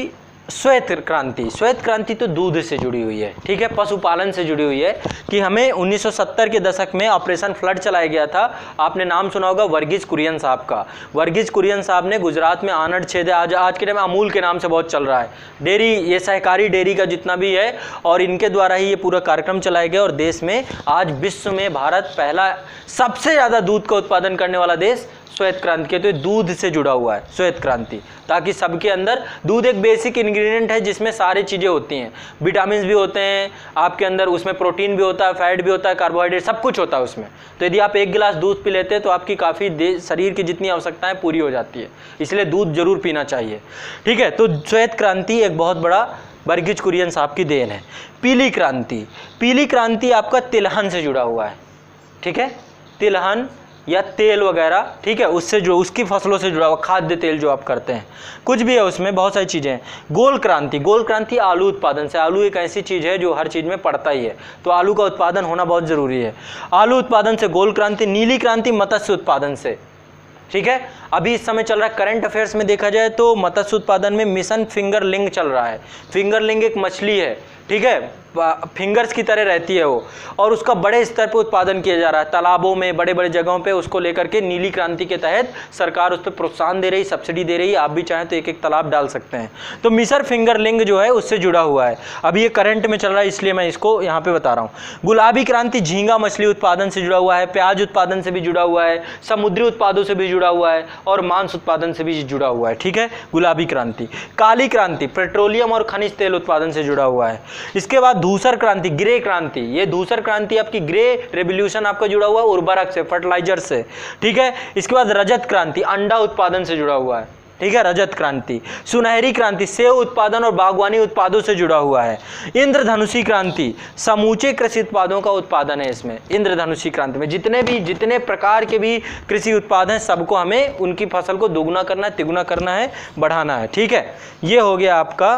श्वेत क्रांति, श्वेत क्रांति तो दूध से जुड़ी हुई है, ठीक है, पशुपालन से जुड़ी हुई है कि हमें 1970 के दशक में ऑपरेशन फ्लड चलाया गया था। आपने नाम सुना होगा वर्गीज कुरियन साहब का। वर्गीज कुरियन साहब ने गुजरात में आनंद छेद, आज के टाइम में अमूल के नाम से बहुत चल रहा है, डेयरी, ये सहकारी डेयरी का जितना भी है, और इनके द्वारा ही ये पूरा कार्यक्रम चलाया गया। और देश में आज विश्व में भारत पहला सबसे ज़्यादा दूध का उत्पादन करने वाला देश श्वेत क्रांति के, तो दूध से जुड़ा हुआ है श्वेत क्रांति, ताकि सबके अंदर दूध एक बेसिक इंग्रेडिएंट है जिसमें सारी चीज़ें होती हैं, विटामिन भी होते हैं आपके अंदर, उसमें प्रोटीन भी होता है, फैट भी होता है, कार्बोहाइड्रेट सब कुछ होता है उसमें। तो यदि आप 1 गिलास दूध पी लेते हैं तो आपकी काफ़ी शरीर की जितनी आवश्यकताएं पूरी हो जाती है, इसलिए दूध जरूर पीना चाहिए, ठीक है। तो श्वेत क्रांति एक बहुत बड़ा वर्गीज कुरियन साहब की देन है। पीली क्रांति, पीली क्रांति आपका तिलहन से जुड़ा हुआ है, ठीक है, तिलहन या तेल वगैरह, ठीक है, उससे जो उसकी फसलों से जुड़ा हुआ खाद्य तेल जो आप करते हैं, कुछ भी है उसमें, बहुत सारी चीज़ें हैं। गोल क्रांति, गोल क्रांति आलू उत्पादन से, आलू एक ऐसी चीज़ है जो हर चीज़ में पड़ता ही है, तो आलू का उत्पादन होना बहुत ज़रूरी है। आलू उत्पादन से गोल क्रांति। नीली क्रांति मत्स्य उत्पादन से, ठीक है, अभी इस समय चल रहा है करंट अफेयर्स में देखा जाए तो मत्स्य उत्पादन में मिशन फिंगरलिंग चल रहा है। फिंगरलिंग एक मछली है, ठीक है, फिंगर्स की तरह रहती है वो, और उसका बड़े स्तर पे उत्पादन किया जा रहा है तालाबों में, बड़े बड़े जगहों पे, उसको लेकर के नीली क्रांति के तहत सरकार उस पर प्रोत्साहन दे रही, सब्सिडी दे रही। आप भी चाहें तो एक एक तालाब डाल सकते हैं। तो मिशन फिंगरलिंग जो है उससे जुड़ा हुआ है, अभी ये करंट में चल रहा है इसलिए मैं इसको यहाँ पे बता रहा हूँ। गुलाबी क्रांति झींगा मछली उत्पादन से जुड़ा हुआ है, प्याज उत्पादन से भी जुड़ा हुआ है, समुद्री उत्पादों से भी जुड़ा हुआ है, और मांस उत्पादन से भी जुड़ा हुआ है, ठीक है, गुलाबी क्रांति। काली क्रांति पेट्रोलियम और खनिज तेल उत्पादन से जुड़ा हुआ है। इसके बाद धूसर क्रांति, ग्रे क्रांति, ये धूसर क्रांति आपकी ग्रे रेवोल्यूशन आपका जुड़ा हुआ है उर्वरक से, फर्टिलाइजर से, ठीक है। इसके बाद रजत क्रांति अंडा उत्पादन से जुड़ा हुआ है, ठीक है, रजत क्रांति। सुनहरी क्रांति सेब उत्पादन और बागवानी उत्पादों से जुड़ा हुआ है। इंद्रधनुषी क्रांति समूचे कृषि उत्पादों का उत्पादन है इसमें। इंद्रधनुषी क्रांति में जितने प्रकार के भी कृषि उत्पाद हैं सबको हमें उनकी फसल को दोगुना करना है, तिगुना करना है, बढ़ाना है, ठीक है। ये हो गया आपका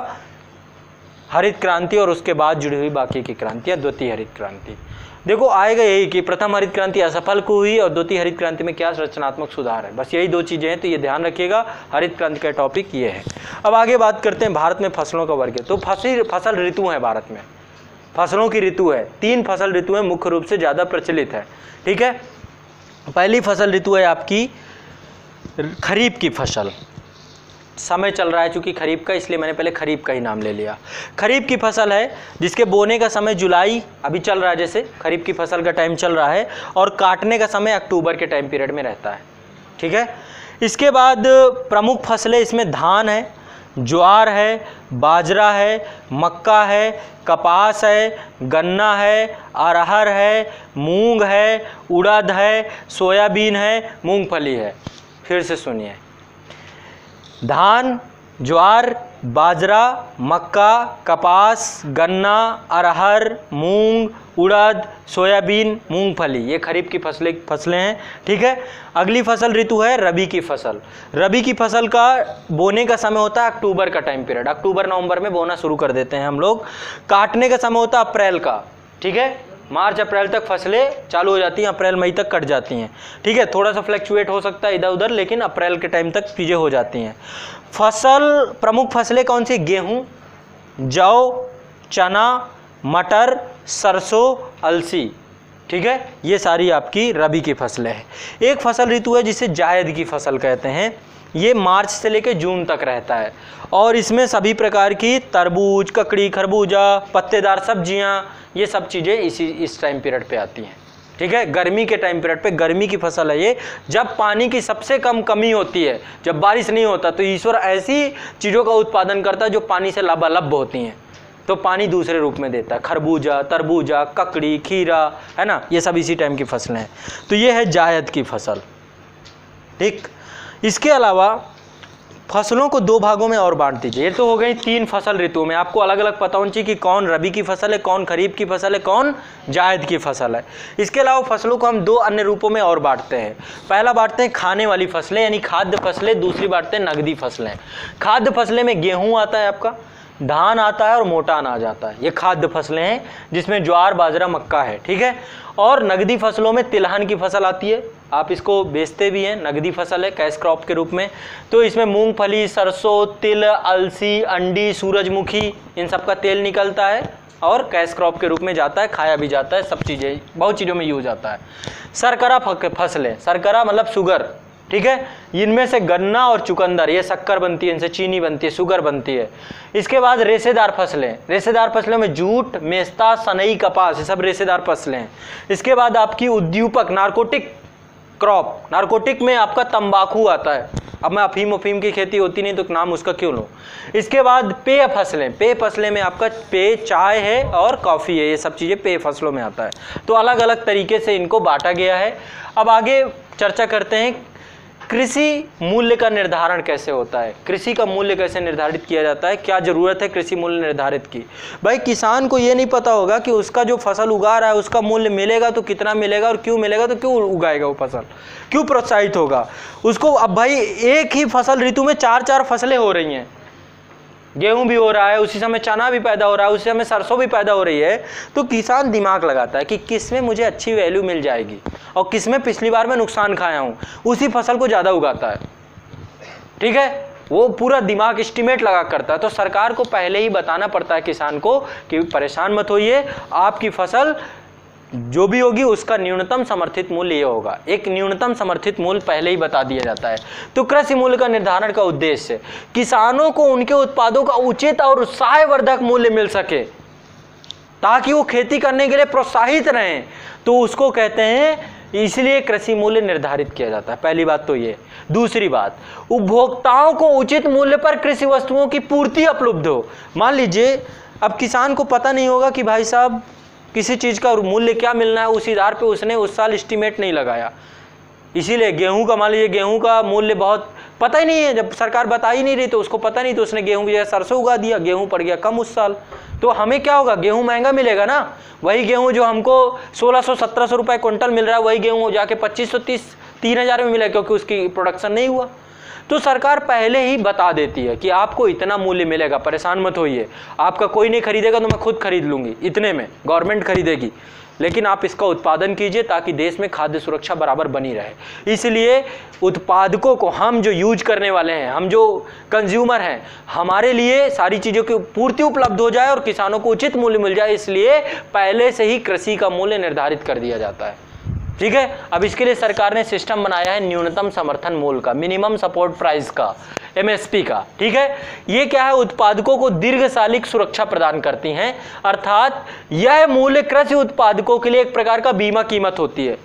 हरित क्रांति, और उसके बाद जुड़ी हुई बाकी की क्रांतियाँ। द्वितीय हरित क्रांति देखो आएगा यही कि प्रथम हरित क्रांति असफल को हुई और द्वितीय हरित क्रांति में क्या रचनात्मक सुधार है, बस यही 2 चीज़ें हैं, तो ये ध्यान रखिएगा। हरित क्रांति का टॉपिक ये है। अब आगे बात करते हैं भारत में फसलों का वर्ग है। तो फसल ऋतु है भारत में, फसलों की ऋतु है, 3 फसल ऋतुएं मुख्य रूप से ज़्यादा प्रचलित है, ठीक है। पहली फसल ऋतु है आपकी खरीफ की फसल। समय चल रहा है चूँकि खरीफ का, इसलिए मैंने पहले खरीफ का ही नाम ले लिया। खरीफ की फसल है जिसके बोने का समय जुलाई अभी चल रहा है, जैसे खरीफ की फसल का टाइम चल रहा है, और काटने का समय अक्टूबर के टाइम पीरियड में रहता है, ठीक है। इसके बाद प्रमुख फसलें इसमें धान है, ज्वार है, बाजरा है, मक्का है, कपास है, गन्ना है, अरहर है, मूंग है, उड़द है, सोयाबीन है, मूंगफली है। फिर से सुनिए, धान, ज्वार, बाजरा, मक्का, कपास, गन्ना, अरहर, मूंग, उड़द, सोयाबीन, मूंगफली, ये खरीफ की फसलें हैं, ठीक है। अगली फसल ऋतु है रबी की फसल। रबी की फसल का बोने का समय होता है अक्टूबर का टाइम पीरियड, अक्टूबर नवंबर में बोना शुरू कर देते हैं हम लोग। काटने का समय होता है अप्रैल का, ठीक है, मार्च अप्रैल तक फसलें चालू हो जाती हैं, अप्रैल मई तक कट जाती हैं, ठीक है। थोड़ा सा फ्लैक्चुएट हो सकता है इधर उधर, लेकिन अप्रैल के टाइम तक चीज़ें हो जाती हैं। फसल प्रमुख फसलें कौन सी? गेहूँ, जौ, चना, मटर, सरसों, अलसी, ठीक है, ये सारी आपकी रबी की फसलें हैं। एक फसल ऋतु है जिसे जायद की फसल कहते हैं, ये मार्च से लेकर जून तक रहता है, और इसमें सभी प्रकार की तरबूज, ककड़ी, खरबूजा, पत्तेदार सब्जियां, ये सब चीज़ें इस टाइम पीरियड पे आती हैं, ठीक है। गर्मी के टाइम पीरियड पे गर्मी की फसल है ये, जब पानी की सबसे कम कमी होती है, जब बारिश नहीं होता, तो ईश्वर ऐसी चीज़ों का उत्पादन करता है जो पानी से लबालब होती हैं, तो पानी दूसरे रूप में देता है। खरबूजा, तरबूजा, ककड़ी, खीरा, है ना, ये सब इसी टाइम की फसलें हैं। तो ये है जायद की फसल, ठीक। इसके अलावा फसलों को 2 भागों में और बांट दीजिए। ये तो हो गई 3 फसल ऋतुओं में, आपको अलग अलग पता होना चाहिए कि कौन रबी की फसल है, कौन खरीफ की फसल है, कौन जायद की फसल है। इसके अलावा फसलों को हम 2 अन्य रूपों में और बांटते हैं। पहला बांटते हैं खाने वाली फसलें यानी खाद्य फसलें, दूसरी बांटते हैं नगदी फसलें। खाद्य फसलें में गेहूँ आता है आपका, धान आता है और मोटा अनाज आता है, ये खाद्य फसलें हैं जिसमें ज्वार, बाजरा, मक्का है, ठीक है। और नगदी फसलों में तिलहन की फसल आती है, आप इसको बेचते भी हैं, नगदी फसल है, कैश क्रॉप के रूप में। तो इसमें मूंगफली, सरसों, तिल, अलसी, अंडी, सूरजमुखी, इन सब का तेल निकलता है और कैश क्रॉप के रूप में जाता है, खाया भी जाता है, सब चीज़ें, बहुत चीज़ों में यूज आता है। शर्करा फसलें, शर्करा मतलब शुगर, ठीक है, इनमें से गन्ना और चुकंदर, ये शक्कर बनती है, इनसे चीनी बनती है, शुगर बनती है। इसके बाद रेशेदार फसलें, रेशेदार फसलों में जूट, मेस्ता, सनई, कपास, ये सब रेशेदार फसलें हैं। इसके बाद आपकी उद्दीपक, नारकोटिक क्रॉप, नारकोटिक में आपका तंबाकू आता है। अब मैं अफीम की खेती होती नहीं तो नाम उसका क्यों लूँ। इसके बाद पेय फसलें, पेय फसलें में आपका पेय चाय है और कॉफ़ी है, ये सब चीज़ें पेय फसलों में आता है। तो अलग अलग तरीके से इनको बांटा गया है। अब आगे चर्चा करते हैं कृषि मूल्य का निर्धारण कैसे होता है, कृषि का मूल्य कैसे निर्धारित किया जाता है, क्या ज़रूरत है कृषि मूल्य निर्धारित की। भाई किसान को ये नहीं पता होगा कि उसका जो फसल उगा रहा है उसका मूल्य मिलेगा तो कितना मिलेगा और क्यों मिलेगा, तो क्यों उगाएगा वो फसल, क्यों प्रोत्साहित होगा उसको। अब भाई एक ही फसल ऋतु में 4-4 फसलें हो रही हैं, गेहूं भी हो रहा है, उसी समय चना भी पैदा हो रहा है, उसी समय सरसों भी पैदा हो रही है, तो किसान दिमाग लगाता है कि किस में मुझे अच्छी वैल्यू मिल जाएगी और किस में पिछली बार मैं नुकसान खाया हूं, उसी फसल को ज़्यादा उगाता है, ठीक है, वो पूरा दिमाग एस्टिमेट लगा करता है। तो सरकार को पहले ही बताना पड़ता है किसान को कि परेशान मत होइए, आपकी फसल जो भी होगी उसका न्यूनतम समर्थित मूल्य ये होगा। एक न्यूनतम समर्थित मूल्य पहले ही बता दिया जाता है। तो कृषि मूल्य का निर्धारण का उद्देश्य किसानों को उनके उत्पादों का उचित और उत्साहवर्धक मूल्य मिल सके ताकि वो खेती करने के लिए प्रोत्साहित रहें, तो उसको कहते हैं, इसलिए कृषि मूल्य निर्धारित किया जाता है। पहली बात तो ये। दूसरी बात, उपभोक्ताओं को उचित मूल्य पर कृषि वस्तुओं की पूर्ति उपलब्ध हो। मान लीजिए अब किसान को पता नहीं होगा कि भाई साहब किसी चीज़ का मूल्य क्या मिलना है, उस आधार पे उसने उस साल एस्टीमेट नहीं लगाया, इसीलिए गेहूं का, मान लीजिए गेहूं का मूल्य बहुत पता ही नहीं है, जब सरकार बता ही नहीं रही तो उसको पता नहीं, तो उसने गेहूं की जगह सरसों उगा दिया, गेहूं पड़ गया कम उस साल, तो हमें क्या होगा, गेहूं महंगा मिलेगा ना। वही गेहूं जो हमको 1600-1700 रुपये क्विंटल मिल रहा है, वही गेहूं जाके 2530-3000 में मिला, क्योंकि उसकी प्रोडक्शन नहीं हुआ। तो सरकार पहले ही बता देती है कि आपको इतना मूल्य मिलेगा, परेशान मत होइए, आपका कोई नहीं खरीदेगा तो मैं खुद खरीद लूँगी, इतने में गवर्नमेंट खरीदेगी, लेकिन आप इसका उत्पादन कीजिए ताकि देश में खाद्य सुरक्षा बराबर बनी रहे। इसलिए उत्पादकों को, हम जो यूज करने वाले हैं, हम जो कंज्यूमर हैं, हमारे लिए सारी चीज़ों की पूर्ति उपलब्ध हो जाए और किसानों को उचित मूल्य मिल जाए, इसलिए पहले से ही कृषि का मूल्य निर्धारित कर दिया जाता है, ठीक है। अब इसके लिए सरकार ने सिस्टम बनाया है न्यूनतम समर्थन मूल्य का, मिनिमम सपोर्ट प्राइस का, MSP का, ठीक है। ये क्या है, उत्पादकों को दीर्घकालिक सुरक्षा प्रदान करती हैं, अर्थात यह मूल्य कृषि उत्पादकों के लिए एक प्रकार का बीमा कीमत होती है।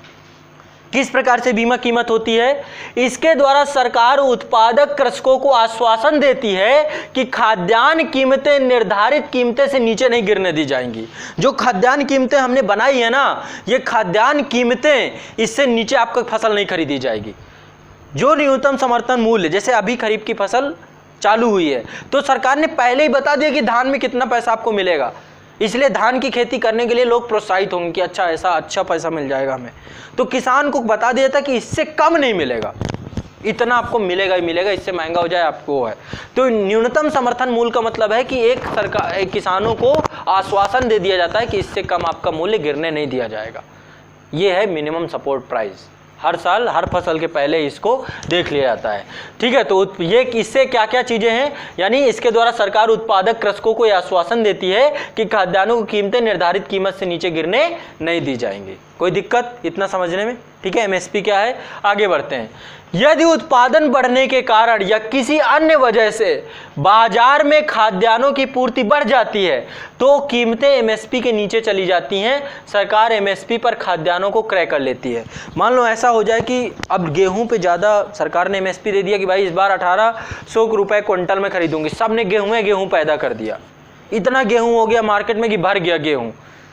किस प्रकार से बीमा कीमत होती है, इसके द्वारा सरकार उत्पादक कृषकों को आश्वासन देती है कि खाद्यान्न कीमतें निर्धारित कीमतें से नीचे नहीं गिरने दी जाएंगी। जो खाद्यान्न कीमतें हमने बनाई है ना, ये खाद्यान्न कीमतें, इससे नीचे आपको फसल नहीं खरीदी जाएगी। जो न्यूनतम समर्थन मूल्य, जैसे अभी खरीफ की फसल चालू हुई है तो सरकार ने पहले ही बता दिया कि धान में कितना पैसा आपको मिलेगा, इसलिए धान की खेती करने के लिए लोग प्रोत्साहित होंगे कि अच्छा, ऐसा अच्छा पैसा मिल जाएगा हमें। तो किसान को बता दिया था कि इससे कम नहीं मिलेगा, इतना आपको मिलेगा ही मिलेगा, इससे महंगा हो जाए आपको है। तो न्यूनतम समर्थन मूल्य का मतलब है कि एक सरकार, किसानों को आश्वासन दे दिया जाता है कि इससे कम आपका मूल्य गिरने नहीं दिया जाएगा। ये है मिनिमम सपोर्ट प्राइस। हर साल हर फसल के पहले इसको देख लिया जाता है, ठीक है। तो ये इससे क्या क्या चीज़ें हैं, यानी इसके द्वारा सरकार उत्पादक कृषकों को यह आश्वासन देती है कि खाद्यान्नों की कीमतें निर्धारित कीमत से नीचे गिरने नहीं दी जाएंगी। कोई दिक्कत इतना समझने में, ठीक है। MSP क्या है, आगे बढ़ते हैं। यदि उत्पादन बढ़ने के कारण या किसी अन्य वजह से बाजार में खाद्यान्नों की पूर्ति बढ़ जाती है तो कीमतें MSP के नीचे चली जाती हैं, सरकार MSP पर खाद्यान्नों को क्रय कर लेती है। मान लो ऐसा हो जाए कि अब गेहूं पे ज़्यादा सरकार ने MSP दे दिया कि भाई इस बार 1800 रुपये क्विंटल में खरीदूंगी, सब ने गेहूं पैदा कर दिया, इतना गेहूं हो गया मार्केट में कि भर गया गेहूँ।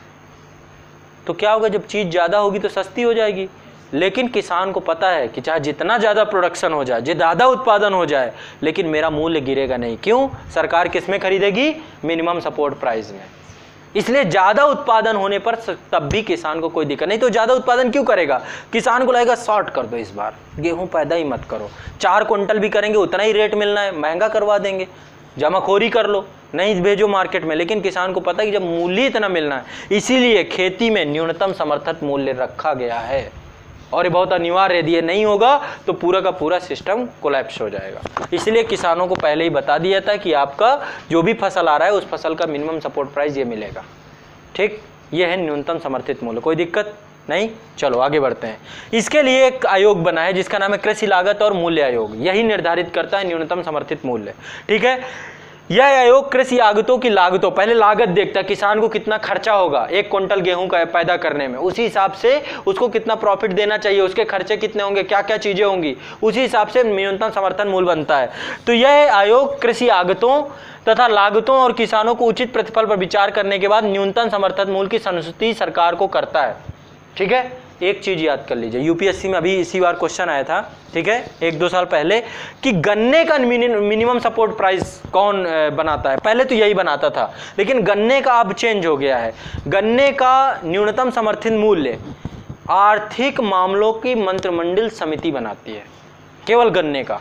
तो क्या होगा, जब चीज़ ज़्यादा होगी तो सस्ती हो जाएगी, लेकिन किसान को पता है कि चाहे जितना ज़्यादा प्रोडक्शन हो जाए, ज़्यादा उत्पादन हो जाए, लेकिन मेरा मूल्य गिरेगा नहीं। क्यों, सरकार किस में खरीदेगी, मिनिमम सपोर्ट प्राइस में। इसलिए ज़्यादा उत्पादन होने पर तब भी किसान को कोई दिक्कत नहीं। तो ज़्यादा उत्पादन क्यों करेगा, किसान को लगेगा शॉर्ट कर दो, इस बार गेहूँ पैदा ही मत करो, 4 क्विंटल भी करेंगे उतना ही रेट मिलना है, महंगा करवा देंगे, जमाखोरी कर लो, नहीं भेजो मार्केट में। लेकिन किसान को पता है कि जब मूल्य इतना मिलना है, इसीलिए खेती में न्यूनतम समर्थन मूल्य रखा गया है। और ये बहुत अनिवार्य, यदि ये नहीं होगा तो पूरा का पूरा सिस्टम कोलैप्स हो जाएगा। इसलिए किसानों को पहले ही बता दिया था कि आपका जो भी फसल आ रहा है उस फसल का मिनिमम सपोर्ट प्राइस ये मिलेगा। ठीक, ये है न्यूनतम समर्थित मूल्य। कोई दिक्कत नहीं, चलो आगे बढ़ते हैं। इसके लिए एक आयोग बना है जिसका नाम है कृषि लागत और मूल्य आयोग। यही निर्धारित करता है न्यूनतम समर्थित मूल्य। ठीक है, यह आयोग कृषि आगतों की लागतों, पहले लागत देखता है किसान को कितना खर्चा होगा 1 क्विंटल गेहूं का पैदा करने में, उसी हिसाब से उसको कितना प्रॉफिट देना चाहिए, उसके खर्चे कितने होंगे, क्या क्या चीजें होंगी, उसी हिसाब से न्यूनतम समर्थन मूल्य बनता है। तो यह आयोग कृषि आगतों तथा लागतों और किसानों को उचित प्रतिफल पर विचार करने के बाद न्यूनतम समर्थन मूल्य की संस्तुति सरकार को करता है। ठीक है, एक चीज याद कर लीजिए, यूपीएससी में अभी इसी बार क्वेश्चन आया था, ठीक है, 1-2 साल पहले, कि गन्ने का मिनिमम सपोर्ट प्राइस कौन बनाता है। पहले तो यही बनाता था, लेकिन गन्ने का अब चेंज हो गया है। गन्ने का न्यूनतम समर्थित मूल्य आर्थिक मामलों की मंत्रिमंडल समिति बनाती है, केवल गन्ने का।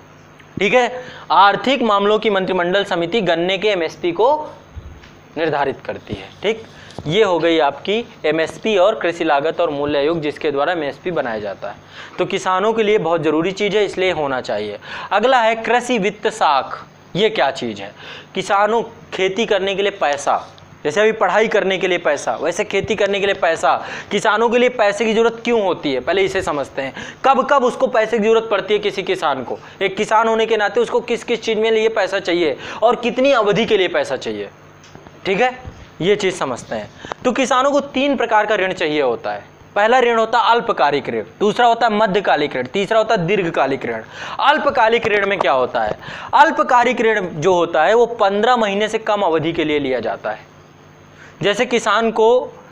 ठीक है, आर्थिक मामलों की मंत्रिमंडल समिति गन्ने के एमएसपी को निर्धारित करती है। ठीक, ये हो गई आपकी एमएसपी और कृषि लागत और मूल्य आयोग, जिसके द्वारा एमएसपी बनाया जाता है। तो किसानों के लिए बहुत ज़रूरी चीज़ है, इसलिए होना चाहिए। अगला है कृषि वित्त साख। ये क्या चीज़ है? किसानों खेती करने के लिए पैसा, जैसे अभी पढ़ाई करने के लिए पैसा, वैसे खेती करने के लिए पैसा। किसानों के लिए पैसे की जरूरत क्यों होती है, पहले इसे समझते हैं। कब कब उसको पैसे की जरूरत पड़ती है किसी किसान को, एक किसान होने के नाते उसको किस किस चीज़ में लिए पैसा चाहिए और कितनी अवधि के लिए पैसा चाहिए। ठीक है, ये चीज समझते हैं। तो किसानों को 3 प्रकार का ऋण चाहिए होता है। पहला ऋण होता है अल्पकालिक ऋण, दूसरा होता है मध्यकालिक ऋण, तीसरा होता है दीर्घकालिक ऋण। अल्पकालिक ऋण में क्या होता है? अल्पकालिक ऋण जो होता है वो 15 महीने से कम अवधि के लिए लिया जाता है। जैसे किसान को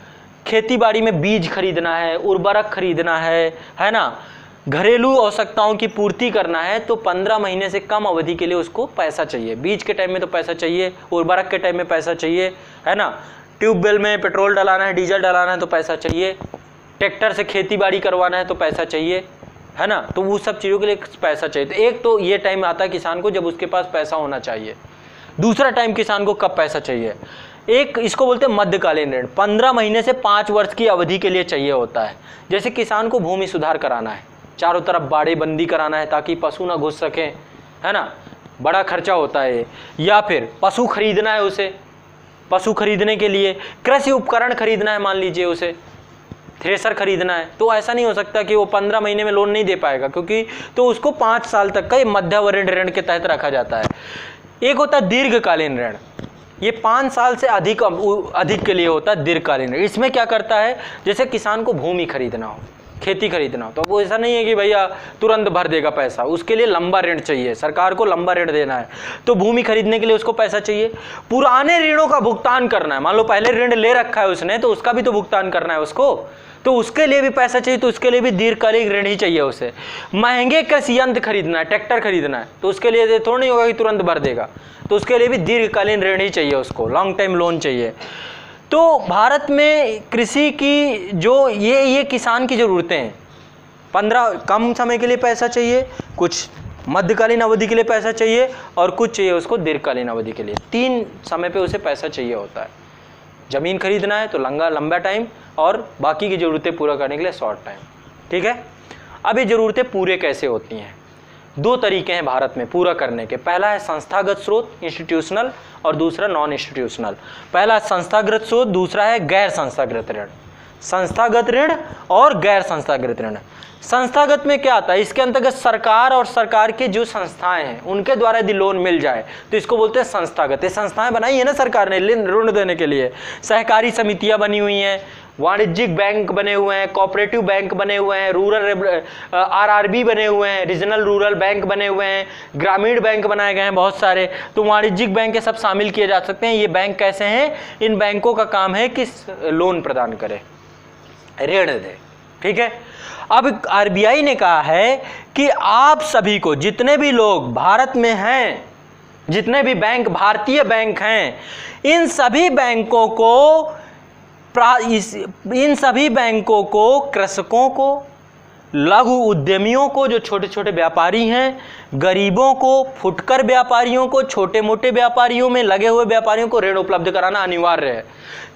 खेती बाड़ी में बीज खरीदना है, उर्वरक खरीदना है ना, घरेलू आवश्यकताओं की पूर्ति करना है, तो 15 महीने से कम अवधि के लिए उसको पैसा चाहिए। बीज के टाइम में तो पैसा चाहिए, उर्वरक के टाइम में पैसा चाहिए, है ना, ट्यूबवेल में पेट्रोल डलाना है, डीजल डलाना है तो पैसा चाहिए, ट्रैक्टर से खेती बाड़ी करवाना है तो पैसा चाहिए, है ना। तो वो सब चीज़ों के लिए पैसा चाहिए। तो एक तो ये टाइम आता है किसान को जब उसके पास पैसा होना चाहिए। दूसरा टाइम किसान को कब पैसा चाहिए? एक इसको बोलते हैं मध्यकालीन ऋण, 15 महीने से 5 वर्ष की अवधि के लिए चाहिए होता है। जैसे किसान को भूमि सुधार कराना है, चारों तरफ बाड़ेबंदी कराना है ताकि पशु ना घुस सकें, है ना, बड़ा खर्चा होता है। या फिर पशु खरीदना है उसे, पशु खरीदने के लिए कृषि उपकरण खरीदना है, मान लीजिए उसे थ्रेसर खरीदना है, तो ऐसा नहीं हो सकता कि वो 15 महीने में लोन नहीं दे पाएगा, क्योंकि तो उसको 5 साल तक का ये मध्यावधि ऋण के तहत रखा जाता है। एक होता है दीर्घकालीन ऋण, ये 5 साल से अधिक के लिए होता है दीर्घकालीन ऋण। इसमें क्या करता है, जैसे किसान को भूमि खरीदना हो, खेती खरीदना हो, तो वो ऐसा नहीं है कि भैया तुरंत भर देगा पैसा, उसके लिए लंबा ऋण चाहिए, सरकार को लंबा ऋण देना है। तो भूमि खरीदने के लिए उसको पैसा चाहिए। पुराने ऋणों का भुगतान करना है, मान लो पहले ऋण ले रखा है उसने, तो उसका भी तो भुगतान करना है उसको, तो उसके लिए भी पैसा चाहिए, तो उसके लिए भी दीर्घकालिक ऋण ही चाहिए उसे। महंगे कृषि यंत्र खरीदना है, ट्रैक्टर खरीदना है, तो उसके लिए थोड़ा नहीं होगा कि तुरंत भर देगा, तो उसके लिए भी दीर्घकालीन ऋण ही चाहिए उसको, लॉन्ग टाइम लोन चाहिए। तो भारत में कृषि की जो ये किसान की ज़रूरतें हैं, 15 कम समय के लिए पैसा चाहिए, कुछ मध्यकालीन अवधि के लिए पैसा चाहिए और कुछ चाहिए उसको दीर्घकालीन अवधि के लिए। 3 समय पे उसे पैसा चाहिए होता है। ज़मीन खरीदना है तो लंबा टाइम, और बाकी की ज़रूरतें पूरा करने के लिए शॉर्ट टाइम। ठीक है, अब ये ज़रूरतें पूरे कैसे होती हैं? 2 तरीके हैं भारत में पूरा करने के। पहला है संस्थागत स्रोत इंस्टीट्यूशनल, और दूसरा नॉन इंस्टीट्यूशनल। पहला संस्थागत स्रोत, दूसरा है गैर संस्थागत ऋण। संस्थागत ऋण और गैर संस्थागत ऋण। संस्थागत में क्या आता है, इसके अंतर्गत सरकार और सरकार के जो संस्थाएं हैं उनके द्वारा यदि लोन मिल जाए तो इसको बोलते हैं संस्थागत। ये संस्थाएं बनाई है ना सरकार ने ऋण देने के लिए, सहकारी समितियां बनी हुई हैं, वाणिज्यिक बैंक बने हुए हैं, कोऑपरेटिव बैंक बने हुए हैं, रूरल आरआरबी बने हुए हैं, रीजनल रूरल बैंक बने हुए हैं, ग्रामीण बैंक बनाए गए हैं बहुत सारे। तो वाणिज्यिक बैंक के सब शामिल किए जा सकते हैं। ये बैंक कैसे हैं? इन बैंकों का काम है कि लोन प्रदान करे, ऋण दे। ठीक है, अब आरबीआई ने कहा है कि आप सभी को, जितने भी लोग भारत में हैं, जितने भी बैंक भारतीय बैंक हैं, इन सभी बैंकों को कृषकों को, लघु उद्यमियों को, जो छोटे छोटे व्यापारी हैं, गरीबों को, फुटकर व्यापारियों को, छोटे मोटे व्यापारियों में लगे हुए व्यापारियों को ऋण उपलब्ध कराना अनिवार्य है।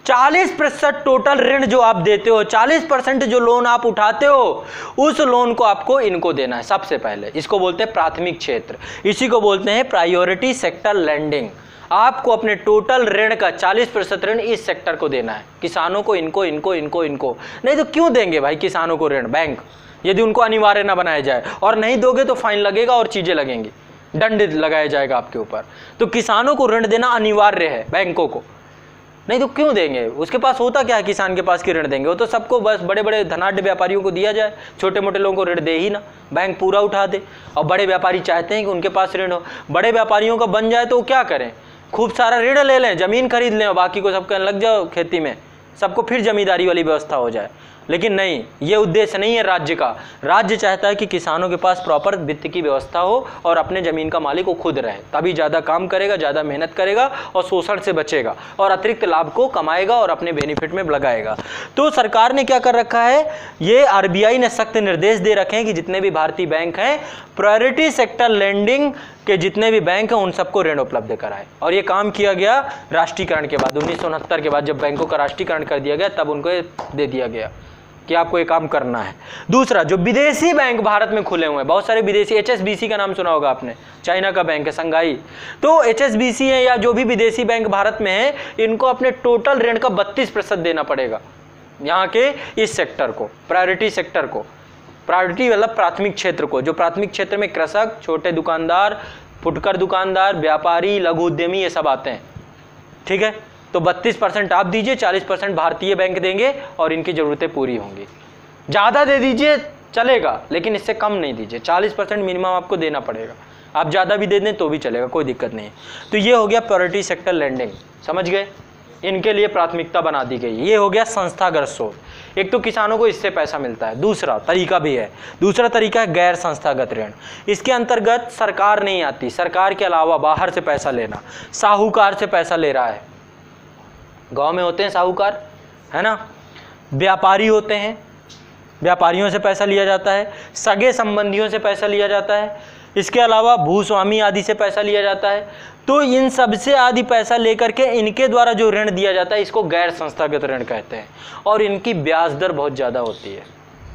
40% टोटल ऋण जो आप देते हो, 40% जो लोन आप उठाते हो, उस लोन को आपको इनको देना है सबसे पहले। इसको बोलते हैं प्राथमिक क्षेत्र, इसी को बोलते हैं प्रायोरिटी सेक्टर लेंडिंग। आपको अपने टोटल ऋण का 40% ऋण इस सेक्टर को देना है, किसानों को, इनको इनको इनको इनको। नहीं तो क्यों देंगे भाई किसानों को ऋण बैंक, यदि उनको अनिवार्य ना बनाया जाए। और नहीं दोगे तो फाइन लगेगा और चीज़ें लगेंगी, दंड लगाया जाएगा आपके ऊपर। तो किसानों को ऋण देना अनिवार्य है बैंकों को, नहीं तो क्यों देंगे। उसके पास होता क्या है किसान के पास कि ऋण देंगे, वो तो सबको बस बड़े बड़े धनाढ्य व्यापारियों को दिया जाए, छोटे मोटे लोगों को ऋण दे ही ना, बैंक पूरा उठा दे। और बड़े व्यापारी चाहते हैं कि उनके पास ऋण हो। बड़े व्यापारियों का बन जाए तो वो क्या करें, खूब सारा ऋण ले लें, ज़मीन खरीद लें और बाकी को सब कहने लग जाओ खेती में, सबको फिर जमींदारी वाली व्यवस्था हो जाए। लेकिन नहीं, ये उद्देश्य नहीं है राज्य का। राज्य चाहता है कि किसानों के पास प्रॉपर वित्त की व्यवस्था हो और अपने ज़मीन का मालिक वो खुद रहे, तभी ज़्यादा काम करेगा, ज़्यादा मेहनत करेगा और शोषण से बचेगा और अतिरिक्त लाभ को कमाएगा और अपने बेनिफिट में लगाएगा। तो सरकार ने क्या कर रखा है, ये RBI ने सख्त निर्देश दे रखे हैं कि जितने भी भारतीय बैंक हैं, प्रायोरिटी सेक्टर लेंडिंग के जितने भी बैंक हैं उन सबको ऋण उपलब्ध कराए। और ये काम किया गया राष्ट्रीयकरण के बाद, 1969 के बाद जब बैंकों का राष्ट्रीयकरण कर दिया गया, तब उनको दे दिया गया कि आपको ये काम करना है। दूसरा, जो विदेशी बैंक भारत में खुले हुए हैं, बहुत सारे विदेशी, HSBC का नाम सुना होगा आपने, चाइना का बैंक है, संघाई। तो HSBC है या जो भी विदेशी बैंक भारत में है, इनको अपने टोटल ऋण का 32% देना पड़ेगा यहाँ के इस सेक्टर को, प्रायोरिटी सेक्टर को। प्रायोरिटी मतलब प्राथमिक क्षेत्र को, जो प्राथमिक क्षेत्र में कृषक, छोटे दुकानदार, फुटकर दुकानदार, व्यापारी, लघु उद्यमी, ये सब आते हैं। ठीक है, तो 32% आप दीजिए, 40% भारतीय बैंक देंगे और इनकी ज़रूरतें पूरी होंगी। ज़्यादा दे दीजिए चलेगा, लेकिन इससे कम नहीं दीजिए, 40% मिनिमम आपको देना पड़ेगा। आप ज़्यादा भी दे दें तो भी चलेगा, कोई दिक्कत नहीं। तो ये हो गया प्रायोरिटी सेक्टर लेंडिंग, समझ गए, इनके लिए प्राथमिकता बना दी गई। ये हो गया संस्थागत स्रोत। एक तो किसानों को इससे पैसा मिलता है, दूसरा तरीका भी है, दूसरा तरीका है गैर संस्थागत ऋण। इसके अंतर्गत सरकार नहीं आती, सरकार के अलावा बाहर से पैसा लेना, साहूकार से पैसा ले रहा है। गांव में होते हैं साहूकार, है ना, व्यापारी होते हैं, व्यापारियों से पैसा लिया जाता है, सगे संबंधियों से पैसा लिया जाता है, इसके अलावा भूस्वामी आदि से पैसा लिया जाता है। तो इन सब से आदि पैसा लेकर के इनके द्वारा जो ऋण दिया जाता है, इसको गैर संस्थागत ऋण कहते हैं। और इनकी ब्याज दर बहुत ज़्यादा होती है,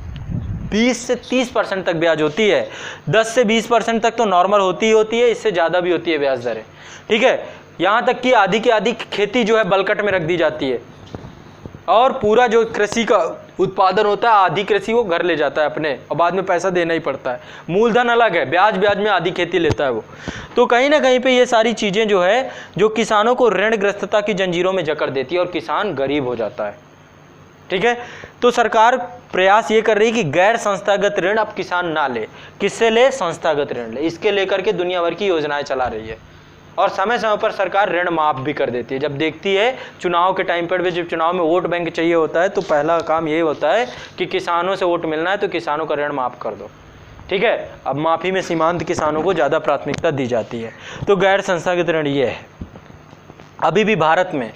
20 से 30% तक ब्याज होती है। 10 से 20% तक तो नॉर्मल होती ही होती है, इससे ज़्यादा भी होती है ब्याज दरें। ठीक है, यहाँ तक कि आधी की आधी खेती जो है बलकट में रख दी जाती है और पूरा जो कृषि का उत्पादन होता है, आधी कृषि वो घर ले जाता है अपने और बाद में पैसा देना ही पड़ता है। मूलधन अलग है, ब्याज ब्याज में आधी खेती लेता है वो। तो कहीं ना कहीं पे ये सारी चीज़ें जो है, जो किसानों को ऋणग्रस्तता की जंजीरों में जकड़ देती है और किसान गरीब हो जाता है। ठीक है, तो सरकार प्रयास ये कर रही है कि गैर संस्थागत ऋण अब किसान ना ले। किससे ले? संस्थागत ऋण ले। इसके लेकर के दुनिया भर की योजनाएं चला रही है और समय समय पर सरकार ऋण माफ भी कर देती है। जब देखती है चुनाव के टाइम पर भी, जब चुनाव में वोट बैंक चाहिए होता है, तो पहला काम यही होता है कि किसानों से वोट मिलना है तो किसानों का ऋण माफ़ कर दो। ठीक है, अब माफ़ी में सीमांत किसानों को ज़्यादा प्राथमिकता दी जाती है। तो गैर संस्थागत ऋण ये है। अभी भी भारत में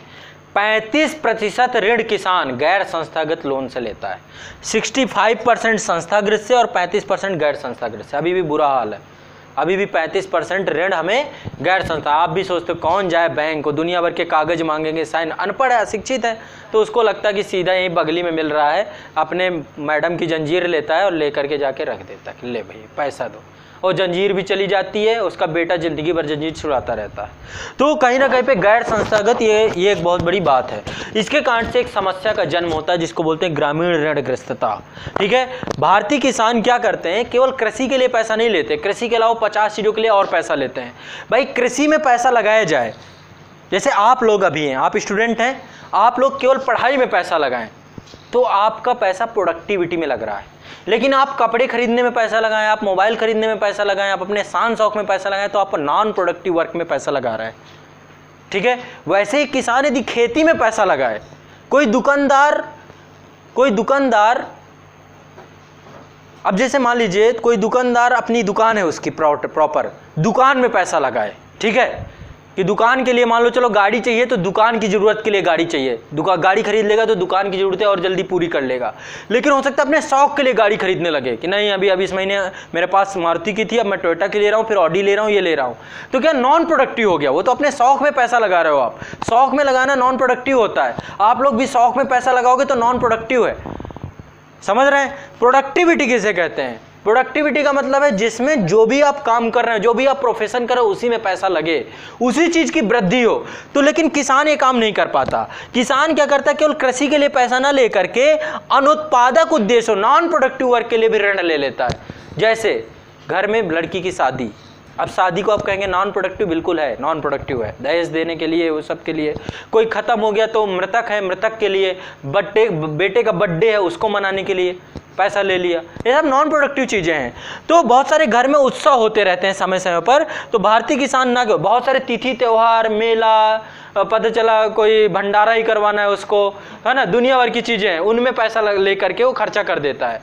35% ऋण किसान गैर संस्थागत लोन से लेता है, 65% संस्थागत से और 35% गैर संस्थागत से। अभी भी बुरा हाल है, अभी भी 35% ऋण हमें गैर संस्था। आप भी सोचते हो कौन जाए बैंक को, दुनिया भर के कागज मांगेंगे, साइन, अनपढ़ है, अशिक्षित है, तो उसको लगता है कि सीधा यहीं बगली में मिल रहा है, अपने मैडम की जंजीर लेता है और लेकर के जाके रख देता है कि ले भाई पैसा दो, और जंजीर भी चली जाती है, उसका बेटा ज़िंदगी भर जंजीर छुड़ाता रहता है। तो कहीं ना कहीं पे गैर संस्थागत ये एक बहुत बड़ी बात है। इसके कारण से एक समस्या का जन्म होता है जिसको बोलते हैं ग्रामीण ऋणग्रस्तता। ठीक है, भारतीय किसान क्या करते हैं, केवल कृषि के लिए पैसा नहीं लेते, कृषि के अलावा 50 चीज़ों के लिए और पैसा लेते हैं। भाई कृषि में पैसा लगाया जाए, जैसे आप लोग अभी हैं, आप स्टूडेंट हैं, आप लोग केवल पढ़ाई में पैसा लगाएं तो आपका पैसा प्रोडक्टिविटी में लग रहा है। लेकिन आप कपड़े खरीदने में पैसा लगाएं, आप मोबाइल खरीदने में पैसा लगाएं, आप अपने शान शौक में पैसा लगाएं, तो आप नॉन प्रोडक्टिव वर्क में पैसा लगा रहा है। ठीक है, वैसे ही किसान यदि खेती में पैसा लगाए, कोई दुकानदार अब जैसे मान लीजिए कोई दुकानदार अपनी दुकान है उसकी प्रॉपर दुकान में पैसा लगाए, ठीक है, कि दुकान के लिए मान लो चलो गाड़ी चाहिए तो दुकान की ज़रूरत के लिए गाड़ी चाहिए, गाड़ी खरीद लेगा तो दुकान की ज़रूरतें और जल्दी पूरी कर लेगा। लेकिन हो सकता है अपने शौक के लिए गाड़ी खरीदने लगे कि नहीं अभी इस महीने मेरे पास मारुति की थी, अब मैं टोयोटा की ले रहा हूँ, फिर ऑडी ले रहा हूँ, ये ले रहा हूँ, तो क्या नॉन प्रोडक्टिव हो गया। वो तो अपने शौक में पैसा लगा रहे हो आप, शौक में लगाना नॉन प्रोडक्टिव होता है। आप लोग भी शौक में पैसा लगाओगे तो नॉन प्रोडक्टिव है, समझ रहे हैं। प्रोडक्टिविटी किसे कहते हैं? प्रोडक्टिविटी का मतलब है जिसमें जो भी आप काम कर रहे हैं, जो भी आप प्रोफेशन कर रहे हो, उसी में पैसा लगे, उसी चीज की वृद्धि हो। तो लेकिन किसान ये काम नहीं कर पाता। किसान क्या करता है, केवल कृषि के लिए पैसा ना लेकर के अनुत्पादक उद्देश्यों, नॉन प्रोडक्टिव वर्क के लिए भी ऋण ले लेता है। जैसे घर में लड़की की शादी, अब शादी को आप कहेंगे नॉन प्रोडक्टिव, बिल्कुल है नॉन प्रोडक्टिव है, दहेज देने के लिए, वो सब के लिए। कोई खत्म हो गया तो मृतक है, मृतक के लिए, बेटे का बर्थडे है उसको मनाने के लिए पैसा ले लिया, ये सब नॉन प्रोडक्टिव चीज़ें हैं। तो बहुत सारे घर में उत्सव होते रहते हैं समय समय पर, तो भारतीय किसान ना, बहुत सारे तिथि त्योहार, मेला, पता चला कोई भंडारा ही करवाना है उसको, है ना, दुनिया भर की चीज़ें हैं, उनमें पैसा ले करके वो खर्चा कर देता है।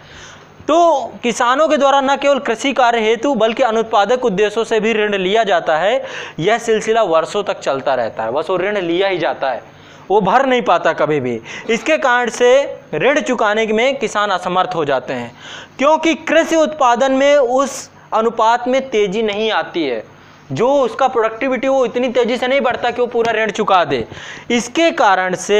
तो किसानों के द्वारा न केवल कृषि कार्य हेतु बल्कि अनुत्पादक उद्देश्यों से भी ऋण लिया जाता है। यह सिलसिला वर्षों तक चलता रहता है, बस वो ऋण लिया ही जाता है, वो भर नहीं पाता कभी भी। इसके कारण से ऋण चुकाने में किसान असमर्थ हो जाते हैं, क्योंकि कृषि उत्पादन में उस अनुपात में तेजी नहीं आती है, जो उसका प्रोडक्टिविटी वो इतनी तेजी से नहीं बढ़ता कि वो पूरा ऋण चुका दे। इसके कारण से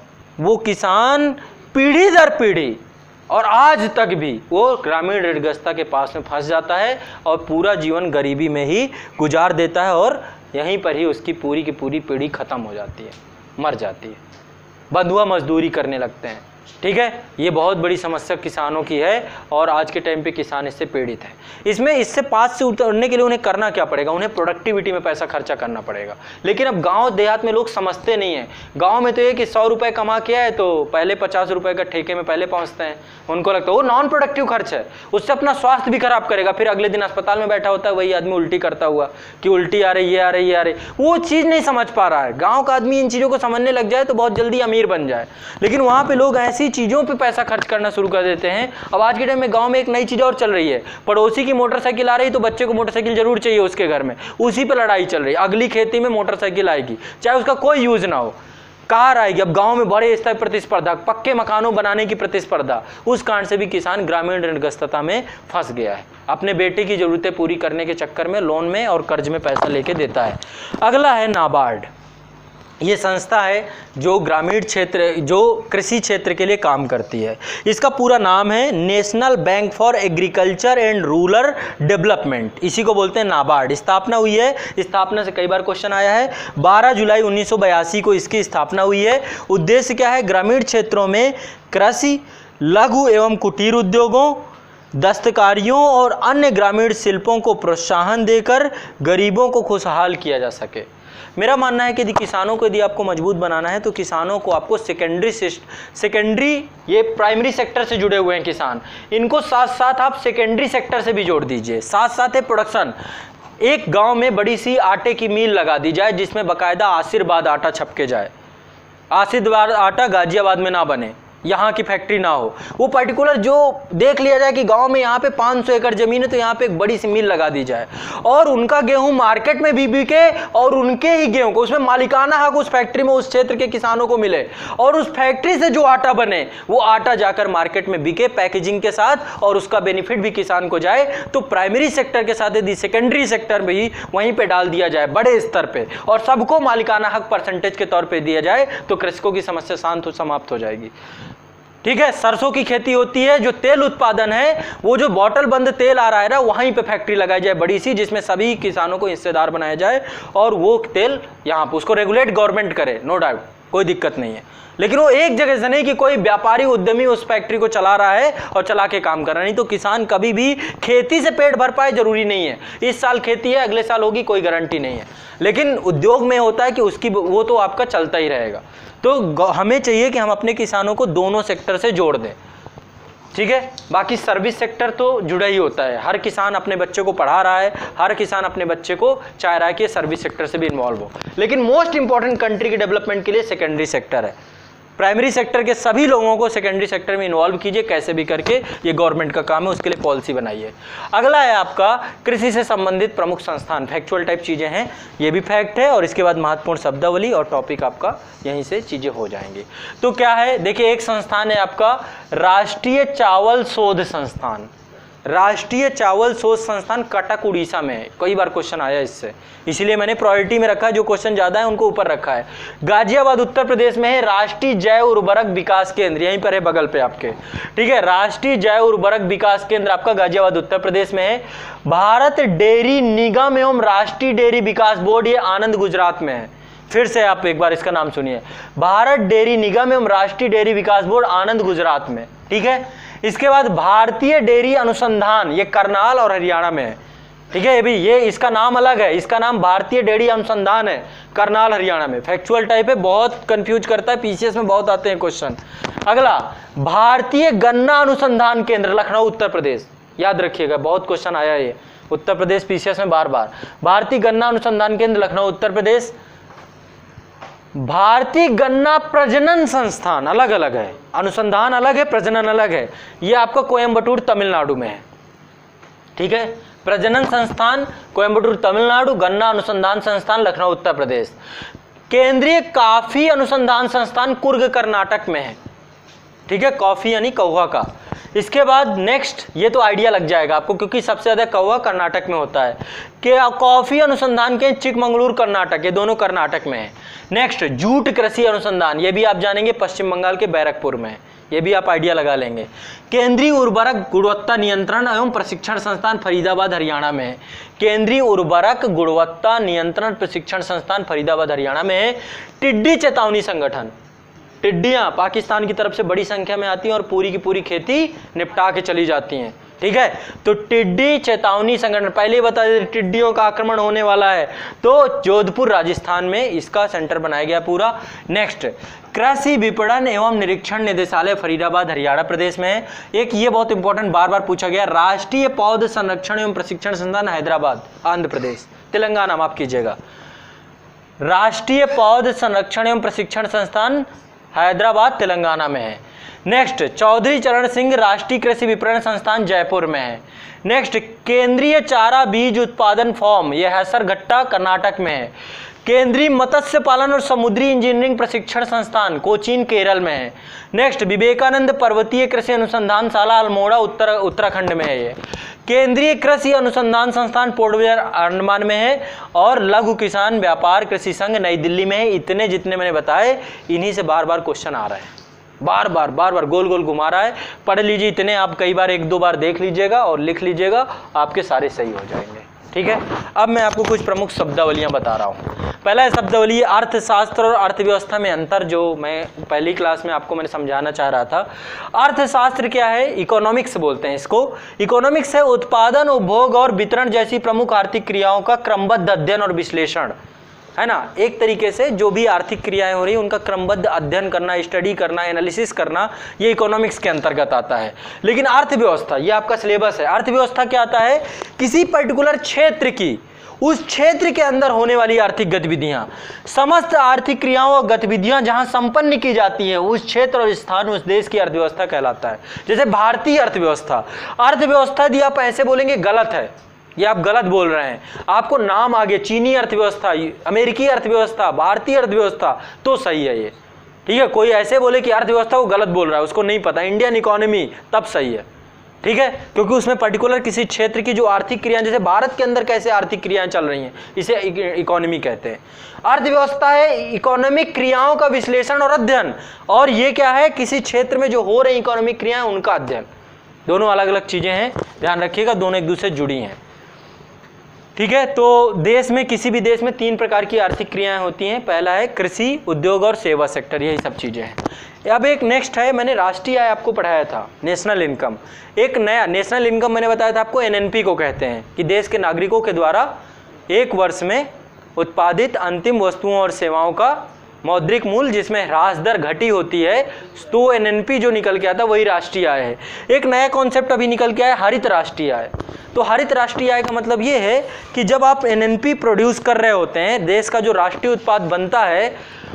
वो किसान पीढ़ी दर पीढ़ी और आज तक भी वो ग्रामीण ऋणग्रस्तता के पास में फंस जाता है और पूरा जीवन गरीबी में ही गुजार देता है, और यहीं पर ही उसकी पूरी की पूरी पीढ़ी खत्म हो जाती है, मर जाती है, बंधुआ मजदूरी करने लगते हैं। ठीक है, ये बहुत बड़ी समस्या किसानों की है और आज के टाइम पे किसान इससे पीड़ित है। इससे पास से उतरने के लिए उन्हें करना क्या पड़ेगा? उन्हें प्रोडक्टिविटी में पैसा खर्चा करना पड़ेगा। लेकिन अब गांव देहात में लोग समझते नहीं हैं। गांव में तो ये कि 100 रुपये कमा के आए तो पहले 50 रुपये का ठेके में पहले पहुंचते हैं, उनको लगता है वो नॉन प्रोडक्टिव खर्च है, उससे अपना स्वास्थ्य भी खराब करेगा। फिर अगले दिन अस्पताल में बैठा होता है वही आदमी उल्टी करता हुआ कि उल्टी आ रही, ये आ रही, ये आ रही, वो चीज़ नहीं समझ पा रहा है। गाँव का आदमी इन चीज़ों को समझने लग जाए तो बहुत जल्दी अमीर बन जाए, लेकिन वहाँ पर लोग ऐसी चीज़ों पे पैसा खर्च करना शुरू कर देते हैं। अब आज के टाइम में गांव में एक नई चीज़ और चल रही है, पड़ोसी की मोटरसाइकिल आ रही तो बच्चे को मोटरसाइकिल जरूर चाहिए उसके घर में, उसी पे लड़ाई चल रही है। अगली खेती में मोटरसाइकिल आएगी चाहे उसका कोई यूज ना हो, कार आएगी। अब गांव में बड़े स्तर प्रतिस्पर्धा, पक्के मकानों बनाने की प्रतिस्पर्धा, उस कारण से भी किसान ग्रामीण ऋणग्रस्तता में फंस गया है। अपने बेटे की जरूरतें पूरी करने के चक्कर में लोन में और कर्ज में पैसा लेके देता है। अगला है नाबार्ड। ये संस्था है जो ग्रामीण क्षेत्र, जो कृषि क्षेत्र के लिए काम करती है। इसका पूरा नाम है national bank for agriculture and rural development, इसी को बोलते हैं नाबार्ड। स्थापना हुई है, स्थापना से कई बार क्वेश्चन आया है, 12 जुलाई 1982 को इसकी स्थापना हुई है। उद्देश्य क्या है? ग्रामीण क्षेत्रों में कृषि, लघु एवं कुटीर उद्योगों, दस्तकारियों और अन्य ग्रामीण शिल्पों को प्रोत्साहन देकर गरीबों को खुशहाल किया जा सके। मेरा मानना है कि यदि किसानों को यदि आपको मजबूत बनाना है तो किसानों को आपको सेकेंडरी ये प्राइमरी सेक्टर से जुड़े हुए हैं किसान, इनको साथ साथ आप सेकेंडरी सेक्टर से भी जोड़ दीजिए। साथ साथ है प्रोडक्शन। एक गांव में बड़ी सी आटे की मिल लगा दी जाए जिसमें बाकायदा आशीर्वाद आटा छपके जाए। आशीर्वाद आटा गाजियाबाद में ना बने, यहाँ की फैक्ट्री ना हो, वो पर्टिकुलर जो देख लिया जाए कि गांव में यहाँ पे 500 एकड़ जमीन है तो यहाँ पे एक बड़ी सी मिल लगा दी जाए और उनका गेहूं मार्केट में भी बिके और उनके ही गेहूं को, उसमें मालिकाना हक उस फैक्ट्री में उस क्षेत्र के किसानों को मिले और उस फैक्ट्री से जो आटा बने वो आटा जाकर मार्केट में बिके पैकेजिंग के साथ और उसका बेनिफिट भी किसान को जाए। तो प्राइमरी सेक्टर के साथ यदि सेकेंडरी सेक्टर भी वहीं पर डाल दिया जाए बड़े स्तर पर और सबको मालिकाना हक परसेंटेज के तौर पर दिया जाए तो कृषकों की समस्या समाप्त हो जाएगी। ठीक है, सरसों की खेती होती है, जो तेल उत्पादन है वो जो बॉटल बंद तेल आ रहा है ना, वहीं पे फैक्ट्री लगाई जाए बड़ी सी जिसमें सभी किसानों को हिस्सेदार बनाया जाए और वो तेल यहाँ पे उसको रेगुलेट गवर्नमेंट करे, नो डाउट, कोई दिक्कत नहीं है। लेकिन वो एक जगह से नहीं कि कोई व्यापारी उद्यमी उस फैक्ट्री को चला रहा है और चला के काम कर रहा है, नहीं तो किसान कभी भी खेती से पेट भर पाए जरूरी नहीं है। इस साल खेती है अगले साल होगी कोई गारंटी नहीं है, लेकिन उद्योग में होता है कि उसकी वो तो आपका चलता ही रहेगा। तो हमें चाहिए कि हम अपने किसानों को दोनों सेक्टर से जोड़ दें। ठीक है, बाकी सर्विस सेक्टर तो जुड़ा ही होता है, हर किसान अपने बच्चे को पढ़ा रहा है, हर किसान अपने बच्चे को चाह रहा है कि सर्विस सेक्टर से भी इन्वॉल्व हो, लेकिन मोस्ट इंपॉर्टेंट कंट्री के डेवलपमेंट के लिए सेकेंडरी सेक्टर है। प्राइमरी सेक्टर के सभी लोगों को सेकेंडरी सेक्टर में इन्वॉल्व कीजिए, कैसे भी करके, ये गवर्नमेंट का काम है, उसके लिए पॉलिसी बनाइए। अगला है आपका कृषि से संबंधित प्रमुख संस्थान, फैक्चुअल टाइप चीज़ें हैं, ये भी फैक्ट है, और इसके बाद महत्वपूर्ण शब्दावली और टॉपिक आपका यहीं से चीज़ें हो जाएंगी। तो क्या है, देखिए एक संस्थान है आपका राष्ट्रीय चावल शोध संस्थान। राष्ट्रीय चावल शोध संस्थान कटक उड़ीसा में है, कई बार क्वेश्चन आया इससे, इसीलिए मैंने प्रायोरिटी में रखा है, जो क्वेश्चन ज़्यादा है उनको ऊपर रखा है। गाजियाबाद उत्तर प्रदेश में है राष्ट्रीय जैव उर्वरक विकास केंद्र, यहीं पर है बगल पे आपके, ठीक है। राष्ट्रीय जैव उर्वरक विकास केंद्र आपका गाजियाबाद उत्तर प्रदेश में है। भारत डेयरी निगम एवं राष्ट्रीय डेयरी विकास बोर्ड, ये आनंद गुजरात में है। फिर से आप एक बार इसका नाम सुनिए, भारत डेयरी निगम एवं राष्ट्रीय डेयरी विकास बोर्ड, आनंद गुजरात में, ठीक है। इसके बाद भारतीय डेयरी अनुसंधान, ये करनाल और हरियाणा में है, ठीक है। ये इसका नाम अलग है, इसका नाम भारतीय डेयरी अनुसंधान है, करनाल हरियाणा में। फैक्चुअल टाइप है, बहुत कंफ्यूज करता है, पीसीएस में बहुत आते हैं क्वेश्चन। अगला भारतीय गन्ना अनुसंधान केंद्र, लखनऊ उत्तर प्रदेश, याद रखिएगा, बहुत क्वेश्चन आया है ये उत्तर प्रदेश पीसीएस में बार बार। भारतीय गन्ना अनुसंधान केंद्र लखनऊ उत्तर प्रदेश। भारतीय गन्ना प्रजनन संस्थान, अलग अलग है, अनुसंधान अलग है, प्रजनन अलग है, ये आपका कोयम्बटूर तमिलनाडु में है, ठीक है। प्रजनन संस्थान कोयम्बटूर तमिलनाडु, गन्ना अनुसंधान संस्थान लखनऊ उत्तर प्रदेश। केंद्रीय कॉफी अनुसंधान संस्थान कुर्ग कर्नाटक में है, ठीक है, कॉफी यानी कौवा का। इसके बाद नेक्स्ट, ये तो आइडिया लग जाएगा आपको क्योंकि सबसे ज्यादा कौवा कर्नाटक में होता है, कि कॉफी अनुसंधान के चिकमंगलुरु कर्नाटक, ये दोनों कर्नाटक में है। नेक्स्ट जूट कृषि अनुसंधान, ये भी आप जानेंगे पश्चिम बंगाल के बैरकपुर में, ये भी आप आइडिया लगा लेंगे। केंद्रीय उर्वरक गुणवत्ता नियंत्रण एवं प्रशिक्षण संस्थान फरीदाबाद हरियाणा में है। केंद्रीय उर्वरक गुणवत्ता नियंत्रण प्रशिक्षण संस्थान फरीदाबाद हरियाणा में है। टिड्डी चेतावनी संगठन, टिड्डियां पाकिस्तान की तरफ से बड़ी संख्या में आती हैं और पूरी की पूरी खेती निपटा के चली जाती हैं, ठीक है। तो टिड्डी चेतावनी संगठन, पहले ही बता दें टिड्डियों का आक्रमण होने वाला है, तो जोधपुर राजस्थान में इसका सेंटर बनाया गया पूरा। नेक्स्ट कृषि विपणन एवं निरीक्षण निदेशालय फरीदाबाद हरियाणा प्रदेश में है। एक ये बहुत इंपॉर्टेंट बार बार पूछा गया, राष्ट्रीय पौध संरक्षण एवं प्रशिक्षण संस्थान हैदराबाद आंध्र प्रदेश, तेलंगाना माफ कीजिएगा, राष्ट्रीय पौध संरक्षण एवं प्रशिक्षण संस्थान हैदराबाद तेलंगाना में है। नेक्स्ट चौधरी चरण सिंह राष्ट्रीय कृषि विपणन संस्थान जयपुर में है। नेक्स्ट केंद्रीय चारा बीज उत्पादन फॉर्म, यह हैसरघट्टा कर्नाटक में है। केंद्रीय मत्स्य पालन और समुद्री इंजीनियरिंग प्रशिक्षण संस्थान कोचीन केरल में है। नेक्स्ट विवेकानंद पर्वतीय कृषि अनुसंधान शाला अल्मोड़ा उत्तराखंड में है। ये केंद्रीय कृषि अनुसंधान संस्थान पोर्ट ब्लेयर अंडमान में है। और लघु किसान व्यापार कृषि संघ नई दिल्ली में है। इतने जितने मैंने बताए, इन्हीं से बार बार क्वेश्चन आ रहा है, बार बार गोल गोल घुमा रहा है। पढ़ लीजिए, इतने आप कई बार एक दो बार देख लीजिएगा और लिख लीजिएगा, आपके सारे सही हो जाएंगे, ठीक है। अब मैं आपको कुछ प्रमुख शब्दावलियां बता रहा हूं। पहला शब्दावली अर्थशास्त्र और अर्थव्यवस्था में अंतर, जो मैं पहली क्लास में आपको मैंने समझाना चाह रहा था। अर्थशास्त्र क्या है? इकोनॉमिक्स बोलते हैं इसको। इकोनॉमिक्स है उत्पादन, उपभोग और वितरण जैसी प्रमुख आर्थिक क्रियाओं का क्रमबद्ध अध्ययन और विश्लेषण, है ना। एक तरीके से जो भी आर्थिक क्रियाएं हो रही है उनका क्रमबद्ध अध्ययन करना, स्टडी करना, एनालिसिस करना, ये इकोनॉमिक्स के अंतर्गत आता है। लेकिन अर्थव्यवस्था, ये आपका सिलेबस है। अर्थव्यवस्था क्या आता है? किसी पर्टिकुलर क्षेत्र की, उस क्षेत्र के अंदर होने वाली आर्थिक गतिविधियां, समस्त आर्थिक क्रियाओं और गतिविधियां जहां संपन्न की जाती हैं, उस क्षेत्र और स्थान, उस देश की अर्थव्यवस्था कहलाता है। जैसे भारतीय अर्थव्यवस्था, अर्थव्यवस्था यदि आप ऐसे बोलेंगे गलत है, ये आप गलत बोल रहे हैं, आपको नाम आगे चीनी अर्थव्यवस्था, अमेरिकी अर्थव्यवस्था, भारतीय अर्थव्यवस्था, तो सही है ये, ठीक है। कोई ऐसे बोले कि अर्थव्यवस्था वो गलत बोल रहा है, उसको नहीं पता, इंडियन इकोनॉमी, तब सही है, ठीक है। क्योंकि उसमें पर्टिकुलर किसी क्षेत्र की जो आर्थिक क्रियाएं, जैसे भारत के अंदर कैसे आर्थिक क्रियाएं चल रही हैं, इसे इकोनॉमी कहते हैं। अर्थव्यवस्था है इकोनॉमिक क्रियाओं का विश्लेषण और अध्ययन, और ये क्या है? किसी क्षेत्र में जो हो रही इकोनॉमिक क्रियाएं उनका अध्ययन। दोनों अलग अलग चीजें हैं, ध्यान रखिएगा, दोनों एक दूसरे से जुड़ी हैं, ठीक है। तो देश में, किसी भी देश में 3 प्रकार की आर्थिक क्रियाएं होती हैं। पहला है कृषि, उद्योग और सेवा सेक्टर, यही सब चीज़ें हैं। अब एक नेक्स्ट है, मैंने राष्ट्रीय आय आपको पढ़ाया था, नेशनल इनकम। एक नया नेशनल इनकम मैंने बताया था आपको, एनएनपी को कहते हैं, कि देश के नागरिकों के द्वारा एक वर्ष में उत्पादित अंतिम वस्तुओं और सेवाओं का मौद्रिक मूल्य जिसमें ह्रास दर घटी होती है, तो एनएनपी जो निकल के आता है वही राष्ट्रीय आय है। एक नया कॉन्सेप्ट अभी निकल के आया, हरित राष्ट्रीय आय। तो हरित राष्ट्रीय आय का मतलब ये है कि जब आप एनएनपी प्रोड्यूस कर रहे होते हैं, देश का जो राष्ट्रीय उत्पाद बनता है,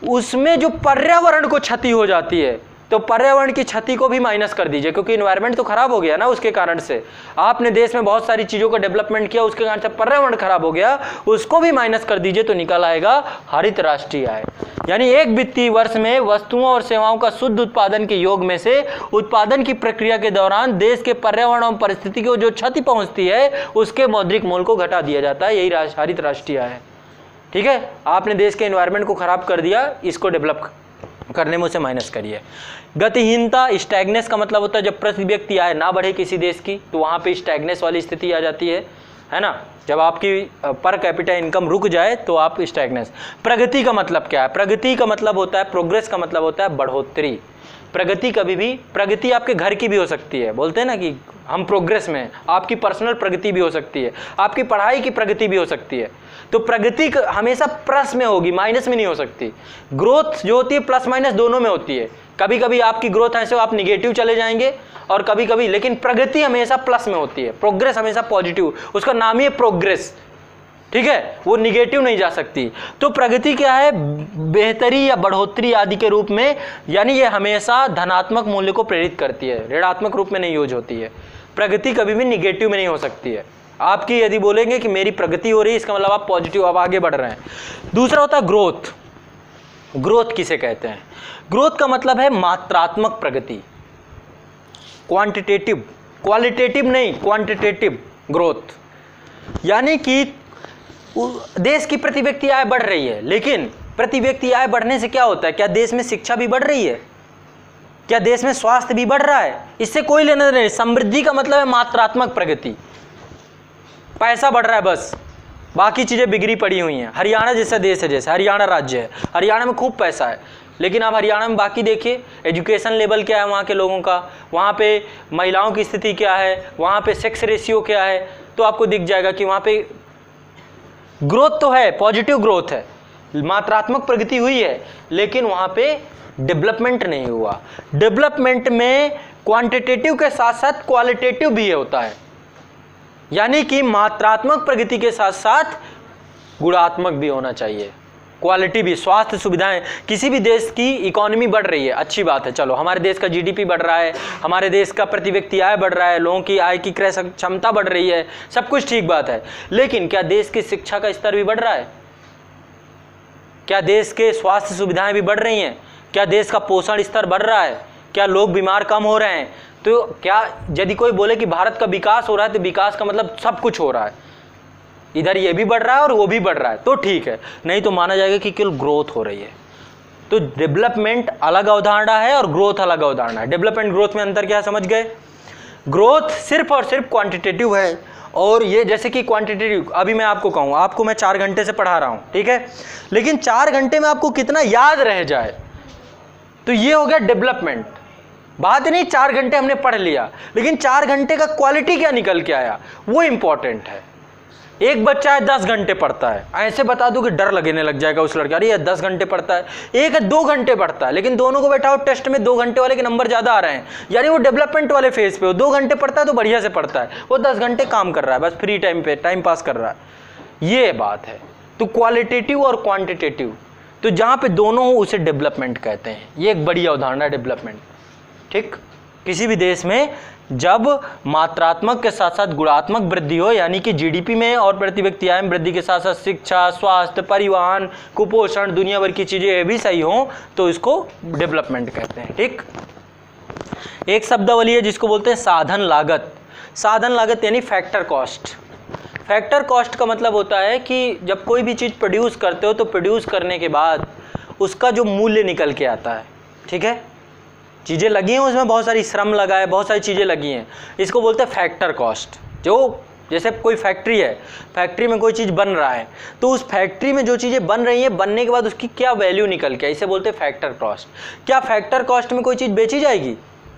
उसमें जो पर्यावरण को क्षति हो जाती है, तो पर्यावरण की क्षति को भी माइनस कर दीजिए, क्योंकि इन्वायरमेंट तो खराब हो गया ना उसके कारण से। आपने देश में बहुत सारी चीज़ों का डेवलपमेंट किया, उसके कारण से पर्यावरण खराब हो गया, उसको भी माइनस कर दीजिए तो निकल आएगा हरित राष्ट्रीय आय। यानी एक वित्तीय वर्ष में वस्तुओं और सेवाओं का शुद्ध उत्पादन के योग में से उत्पादन की प्रक्रिया के दौरान देश के पर्यावरण और परिस्थिति को जो क्षति पहुंचती है उसके मौद्रिक मूल्य को घटा दिया जाता है। यही हरित राष्ट्रीय आय है। ठीक है, आपने देश के एनवायरनमेंट को खराब कर दिया, इसको डेवलप करने में उसे माइनस करिए। गतिहीनता, स्टैग्नेस का मतलब होता है जब प्रति व्यक्ति आय ना बढ़े किसी देश की, तो वहाँ पे स्टैग्नेस वाली स्थिति आ जाती है ना। जब आपकी पर कैपिटा इनकम रुक जाए तो आप स्टैग्नेस। प्रगति का मतलब क्या है? प्रगति का मतलब होता है, प्रोग्रेस का मतलब होता है बढ़ोतरी। प्रगति कभी भी, प्रगति आपके घर की भी हो सकती है, बोलते हैं ना कि हम प्रोग्रेस में हैं, आपकी पर्सनल प्रगति भी हो सकती है, आपकी पढ़ाई की प्रगति भी हो सकती है। तो प्रगति हमेशा प्लस में होगी, माइनस में नहीं हो सकती। ग्रोथ जो होती है प्लस माइनस दोनों में होती है। कभी कभी आपकी ग्रोथ ऐसे आप निगेटिव चले जाएंगे और कभी कभी, लेकिन प्रगति हमेशा प्लस में होती है, प्रोग्रेस हमेशा पॉजिटिव, उसका नाम ही है प्रोग्रेस। ठीक है, वो निगेटिव नहीं जा सकती। तो प्रगति क्या है? बेहतरी या बढ़ोतरी आदि के रूप में, यानी ये हमेशा धनात्मक मूल्य को प्रेरित करती है, ऋणात्मक रूप में नहीं यूज होती है। प्रगति कभी भी निगेटिव में नहीं हो सकती है। आपकी यदि बोलेंगे कि मेरी प्रगति हो रही है, इसका मतलब आप पॉजिटिव, आप आगे बढ़ रहे हैं। दूसरा होता है ग्रोथ। ग्रोथ किसे कहते हैं? ग्रोथ का मतलब है मात्रात्मक प्रगति, क्वांटिटेटिव, क्वालिटेटिव नहीं, क्वांटिटेटिव ग्रोथ। यानी कि देश की प्रति व्यक्ति आय बढ़ रही है, लेकिन प्रति व्यक्ति आय बढ़ने से क्या होता है? क्या देश में शिक्षा भी बढ़ रही है? क्या देश में स्वास्थ्य भी बढ़ रहा है? इससे कोई लेना नहीं। समृद्धि का मतलब है मात्रात्मक प्रगति, पैसा बढ़ रहा है बस, बाकी चीज़ें बिगड़ी पड़ी हुई हैं। हरियाणा जैसा देश है, जैसे हरियाणा राज्य है, हरियाणा में खूब पैसा है, लेकिन आप हरियाणा में बाकी देखिए, एजुकेशन लेवल क्या है वहाँ के लोगों का, वहाँ पे महिलाओं की स्थिति क्या है, वहाँ पे सेक्स रेशियो क्या है, तो आपको दिख जाएगा कि वहाँ पे ग्रोथ तो है, पॉजिटिव ग्रोथ है, मात्रात्मक प्रगति हुई है, लेकिन वहाँ पे डेवलपमेंट नहीं हुआ। डेवलपमेंट में क्वांटिटेटिव के साथ साथ क्वालिटेटिव भी होता है, यानी कि मात्रात्मक प्रगति के साथ साथ गुणात्मक भी होना चाहिए, क्वालिटी भी। स्वास्थ्य सुविधाएं, किसी भी देश की इकोनॉमी बढ़ रही है, अच्छी बात है, चलो हमारे देश का जीडीपी बढ़ रहा है, हमारे देश का प्रति व्यक्ति आय बढ़ रहा है, लोगों की आय की क्रय क्षमता बढ़ रही है, सब कुछ ठीक बात है, लेकिन क्या देश की शिक्षा का स्तर भी बढ़ रहा है? क्या देश के स्वास्थ्य सुविधाएं भी बढ़ रही हैं? क्या देश का पोषण स्तर बढ़ रहा है? क्या लोग बीमार कम हो रहे हैं? तो क्या यदि कोई बोले कि भारत का विकास हो रहा है, तो विकास का मतलब सब कुछ हो रहा है, इधर ये भी बढ़ रहा है और वो भी बढ़ रहा है, तो ठीक है, नहीं तो माना जाएगा कि केवल ग्रोथ हो रही है। तो डेवलपमेंट अलग अवधारणा है और ग्रोथ अलग अवधारणा है। डेवलपमेंट ग्रोथ में अंतर क्या समझ गए? ग्रोथ सिर्फ और सिर्फ क्वांटिटेटिव है, और ये जैसे कि क्वांटिटेटिव, अभी मैं आपको कहूँ, आपको मैं 4 घंटे से पढ़ा रहा हूँ, ठीक है, लेकिन 4 घंटे में आपको कितना याद रह जाए, तो ये हो गया डेवलपमेंट। बात नहीं 4 घंटे हमने पढ़ लिया, लेकिन 4 घंटे का क्वालिटी क्या निकल के आया, वो इंपॉर्टेंट है। एक बच्चा है 10 घंटे पढ़ता है, ऐसे बता दो कि डर लगने लग जाएगा उस लड़के, अरे ये 10 घंटे पढ़ता है, एक है 2 घंटे पढ़ता है, लेकिन दोनों को बैठाओ टेस्ट में 2 घंटे वाले के नंबर ज़्यादा आ रहे हैं, यानी वो डेवलपमेंट वाले फेज पे हो। 2 घंटे पढ़ता है तो बढ़िया से पढ़ता है, वो 10 घंटे काम कर रहा है, बस फ्री टाइम पे टाइम पास कर रहा है, ये बात है। तो क्वालिटेटिव और क्वान्टिटेटिव, तो जहाँ पे दोनों हो उसे डेवलपमेंट कहते हैं। ये एक बड़ी अवधारणा है डेवलपमेंट। ठीक, किसी भी देश में जब मात्रात्मक के साथ साथ गुणात्मक वृद्धि हो, यानी कि जीडीपी में और प्रति व्यक्ति आय में वृद्धि के साथ साथ शिक्षा, स्वास्थ्य, परिवहन, कुपोषण, दुनिया भर की चीज़ें भी सही हों, तो इसको डेवलपमेंट कहते हैं। ठीक, एक शब्दावली है जिसको बोलते हैं साधन लागत। साधन लागत यानी फैक्टर कॉस्ट। फैक्टर कॉस्ट का मतलब होता है कि जब कोई भी चीज़ प्रोड्यूस करते हो, तो प्रोड्यूस करने के बाद उसका जो मूल्य निकल के आता है, ठीक है, चीज़ें लगी हैं उसमें, बहुत सारी श्रम लगा है, बहुत सारी चीज़ें लगी हैं, इसको बोलते हैं फैक्टर कॉस्ट। जो जैसे कोई फैक्ट्री है, फैक्ट्री में कोई चीज़ बन रहा है, तो उस फैक्ट्री में जो चीज़ें बन रही हैं, बनने के बाद उसकी क्या वैल्यू निकल के, इसे बोलते हैं फैक्टर कॉस्ट। क्या फैक्टर कॉस्ट में कोई चीज़ बेची जाएगी?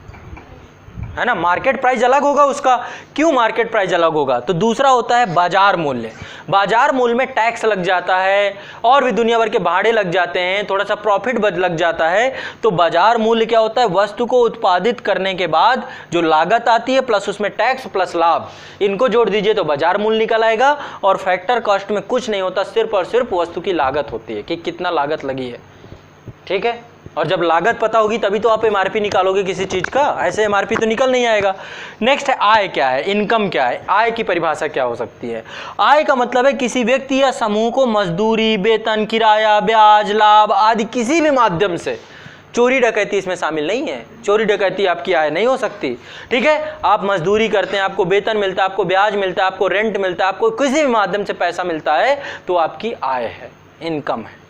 है ना, मार्केट प्राइस अलग होगा उसका। क्यों मार्केट प्राइस अलग होगा? तो दूसरा होता है बाजार मूल्य। बाजार मूल्य में टैक्स लग जाता है और भी दुनिया भर के भाड़े लग जाते हैं, थोड़ा सा प्रॉफिट लग जाता है। तो बाजार मूल्य क्या होता है? वस्तु को उत्पादित करने के बाद जो लागत आती है प्लस उसमें टैक्स प्लस लाभ, इनको जोड़ दीजिए तो बाजार मूल्य निकल आएगा। और फैक्टर कॉस्ट में कुछ नहीं होता, सिर्फ और सिर्फ वस्तु की लागत होती है कि कितना लागत लगी है। ठीक है। और जब लागत पता होगी तभी तो आप एमआरपी निकालोगे किसी चीज का, ऐसे एमआरपी तो निकल नहीं आएगा। नेक्स्ट है आय क्या है, इनकम क्या है। आय की परिभाषा क्या हो सकती है? आय का मतलब है किसी व्यक्ति या समूह को मजदूरी, वेतन, किराया, ब्याज, लाभ आदि किसी भी माध्यम से, चोरी डकैती इसमें शामिल नहीं है, चोरी डकैती आपकी आय नहीं हो सकती, ठीक है। आप मजदूरी करते हैं, आपको वेतन मिलता है, आपको ब्याज मिलता है, आपको रेंट मिलता है, आपको किसी भी माध्यम से पैसा मिलता है तो आपकी आय है, इनकम है,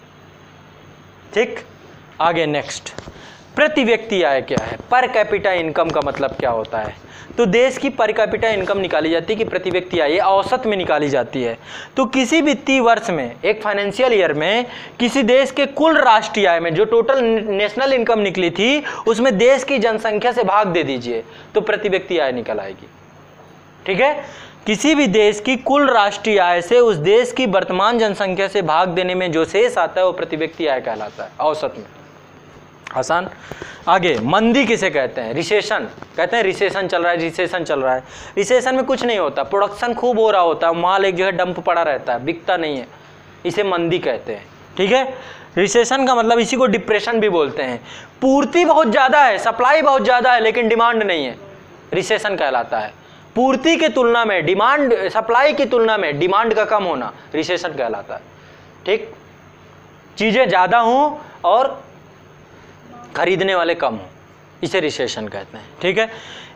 ठीक। आगे नेक्स्ट, प्रति व्यक्ति आय क्या है। पर कैपिटा इनकम का मतलब क्या होता है? तो देश की पर कैपिटा इनकम निकाली जाती है कि प्रति व्यक्ति आय, ये औसत में निकाली जाती है। तो किसी वित्तीय वर्ष में, एक फाइनेंशियल ईयर में, किसी देश के कुल राष्ट्रीय आय में जो टोटल नेशनल इनकम निकली थी उसमें देश की जनसंख्या से भाग दे दीजिए तो प्रति व्यक्ति आय निकल आएगी, ठीक है। किसी भी देश की कुल राष्ट्रीय आय से उस देश की वर्तमान जनसंख्या से भाग देने में जो शेष आता है वो प्रति व्यक्ति आय कहलाता है, औसत में। आसान। आगे, मंदी किसे कहते हैं? रिसेशन कहते हैं, रिसेशन चल रहा है, रिसेशन चल रहा है। रिसेशन में कुछ नहीं होता, प्रोडक्शन खूब हो रहा होता है, माल एक जगह डंप पड़ा रहता है, बिकता नहीं है, इसे मंदी कहते हैं, ठीक है। रिसेशन का मतलब, इसी को डिप्रेशन भी बोलते हैं। पूर्ति बहुत ज़्यादा है, सप्लाई बहुत ज़्यादा है लेकिन डिमांड नहीं है, रिसेशन कहलाता है। पूर्ति की तुलना में डिमांड, सप्लाई की तुलना में डिमांड का कम होना रिसेशन कहलाता है, ठीक। चीज़ें ज़्यादा हों और खरीदने वाले कम हो, इसे रिसेशन कहते हैं, ठीक है।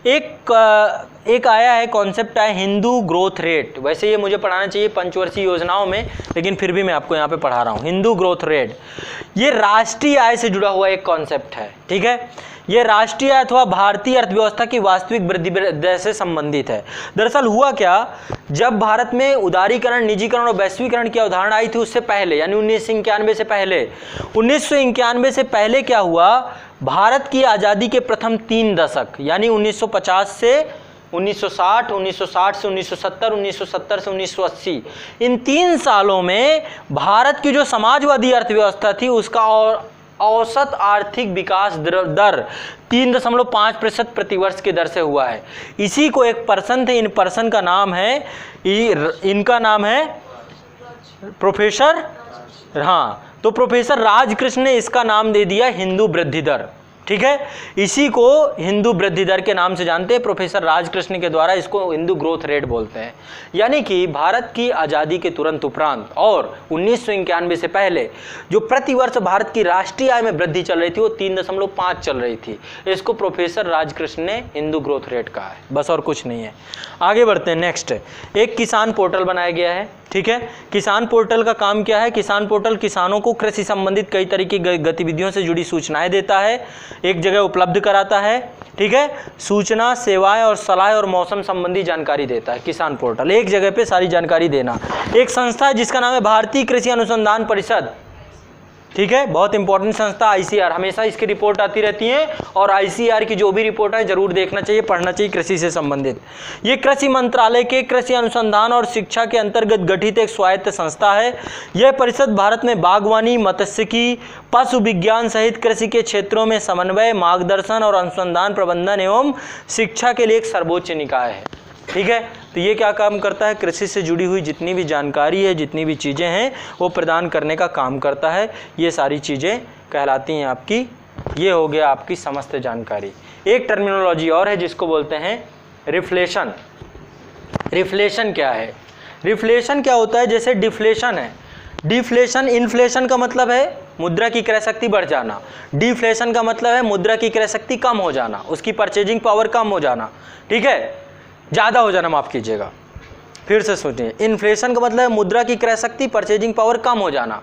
एक आया है, कॉन्सेप्ट आया हिंदू ग्रोथ रेट। वैसे ये मुझे पढ़ाना चाहिए पंचवर्षीय योजनाओं में, लेकिन फिर भी मैं आपको यहाँ पे पढ़ा रहा हूँ। हिंदू ग्रोथ रेट ये राष्ट्रीय आय से जुड़ा हुआ एक कॉन्सेप्ट है, ठीक है। ये राष्ट्रीय अथवा भारतीय अर्थव्यवस्था की वास्तविक वृद्धि दर से संबंधित है। दरअसल हुआ क्या, जब भारत में उदारीकरण, निजीकरण और वैश्वीकरण की अवधारणा आई थी उससे पहले, यानी 1991 से पहले, 1991 से पहले क्या हुआ, भारत की आज़ादी के प्रथम 3 दशक यानी 1950 से 1960, 1960 से 1970, 1970 से 1980, इन 3 सालों में भारत की जो समाजवादी अर्थव्यवस्था थी उसका और औसत आर्थिक विकास दर 3.5% प्रतिवर्ष के दर से हुआ है। इसी को एक पर्सन थे, इन पर्सन का नाम है, इनका नाम है प्रोफेसर, हाँ, तो प्रोफेसर राजकृष्ण ने इसका नाम दे दिया हिंदू वृद्धि दर, ठीक है। इसी को हिंदू वृद्धि दर के नाम से जानते हैं, प्रोफेसर राजकृष्ण के द्वारा इसको हिंदू ग्रोथ रेट बोलते हैं। यानी कि भारत की आज़ादी के तुरंत उपरांत और 1991 से पहले जो प्रतिवर्ष भारत की राष्ट्रीय आय में वृद्धि चल रही थी वो 3.5 चल रही थी। इसको प्रोफेसर राजकृष्ण ने हिंदू ग्रोथ रेट कहा है, बस और कुछ नहीं है। आगे बढ़ते हैं। नेक्स्ट, एक किसान पोर्टल बनाया गया है, ठीक है। किसान पोर्टल का काम क्या है? किसान पोर्टल किसानों को कृषि संबंधित कई तरह की गतिविधियों से जुड़ी सूचनाएं देता है, एक जगह उपलब्ध कराता है, ठीक है। सूचना, सेवाएं और सलाह और मौसम संबंधी जानकारी देता है किसान पोर्टल, एक जगह पे सारी जानकारी देना। एक संस्था है जिसका नाम है भारतीय कृषि अनुसंधान परिषद, ठीक है, बहुत इंपॉर्टेंट संस्था। आईसीआर, हमेशा इसकी रिपोर्ट आती रहती है और आईसीआर की जो भी रिपोर्ट है जरूर देखना चाहिए, पढ़ना चाहिए, कृषि से संबंधित। ये कृषि मंत्रालय के कृषि अनुसंधान और शिक्षा के अंतर्गत गठित एक स्वायत्त संस्था है। यह परिषद भारत में बागवानी, मत्स्यिकी, पशु विज्ञान सहित कृषि के क्षेत्रों में समन्वय, मार्गदर्शन और अनुसंधान, प्रबंधन एवं शिक्षा के लिए एक सर्वोच्च निकाय है, ठीक है। तो ये क्या काम करता है? कृषि से जुड़ी हुई जितनी भी जानकारी है, जितनी भी चीज़ें हैं वो प्रदान करने का काम करता है। ये सारी चीज़ें कहलाती हैं आपकी, ये हो गया आपकी समस्त जानकारी। एक टर्मिनोलॉजी और है जिसको बोलते हैं रिफ्लेशन। रिफ्लेशन क्या है? रिफ्लेशन क्या होता है? जैसे डिफ्लेशन है, डिफ्लेशन, इन्फ्लेशन का मतलब है मुद्रा की क्रय शक्ति बढ़ जाना, डिफ्लेशन का मतलब है मुद्रा की क्रय शक्ति कम हो जाना, उसकी परचेजिंग पावर कम हो जाना, ठीक है, ज़्यादा हो जाना, माफ़ कीजिएगा, फिर से सोचिए। इन्फ्लेशन का मतलब है मुद्रा की क्रय शक्ति, परचेजिंग पावर कम हो जाना।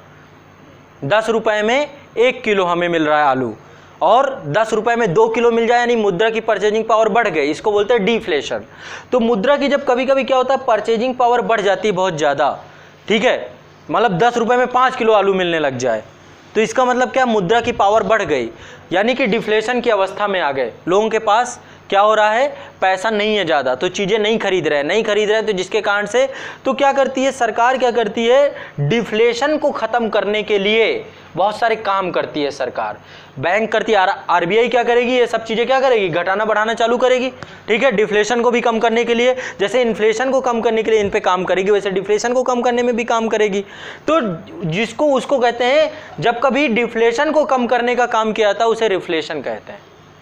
10 रुपये में 1 किलो हमें मिल रहा है आलू और 10 रुपये में 2 किलो मिल जाए, यानी मुद्रा की परचेजिंग पावर बढ़ गई, इसको बोलते हैं डिफ्लेशन। तो मुद्रा की जब कभी कभी क्या होता है, परचेजिंग पावर बढ़ जाती है बहुत ज़्यादा, ठीक है, मतलब 10 रुपये में 5 किलो आलू मिलने लग जाए, तो इसका मतलब क्या, मुद्रा की पावर बढ़ गई, यानी कि डिफ्लेशन की अवस्था में आ गए। लोगों के पास क्या हो रहा है, पैसा नहीं है ज़्यादा, तो चीज़ें नहीं खरीद रहे हैं, तो जिसके कारण से तो क्या करती है सरकार, क्या करती है, डिफ्लेशन को ख़त्म करने के लिए बहुत सारे काम करती है सरकार। बैंक करती है, आरबीआई क्या करेगी, ये सब चीज़ें क्या करेगी, घटाना बढ़ाना चालू करेगी, ठीक है, डिफ्लेशन को भी कम करने के लिए, जैसे इन्फ्लेशन को कम करने के लिए इन पे काम करेगी, वैसे डिफ्लेशन को कम करने में भी काम करेगी। तो जिसको उसको कहते हैं, जब कभी डिफ्लेशन को कम करने का काम किया था उसे रिफ्लेशन कहते हैं,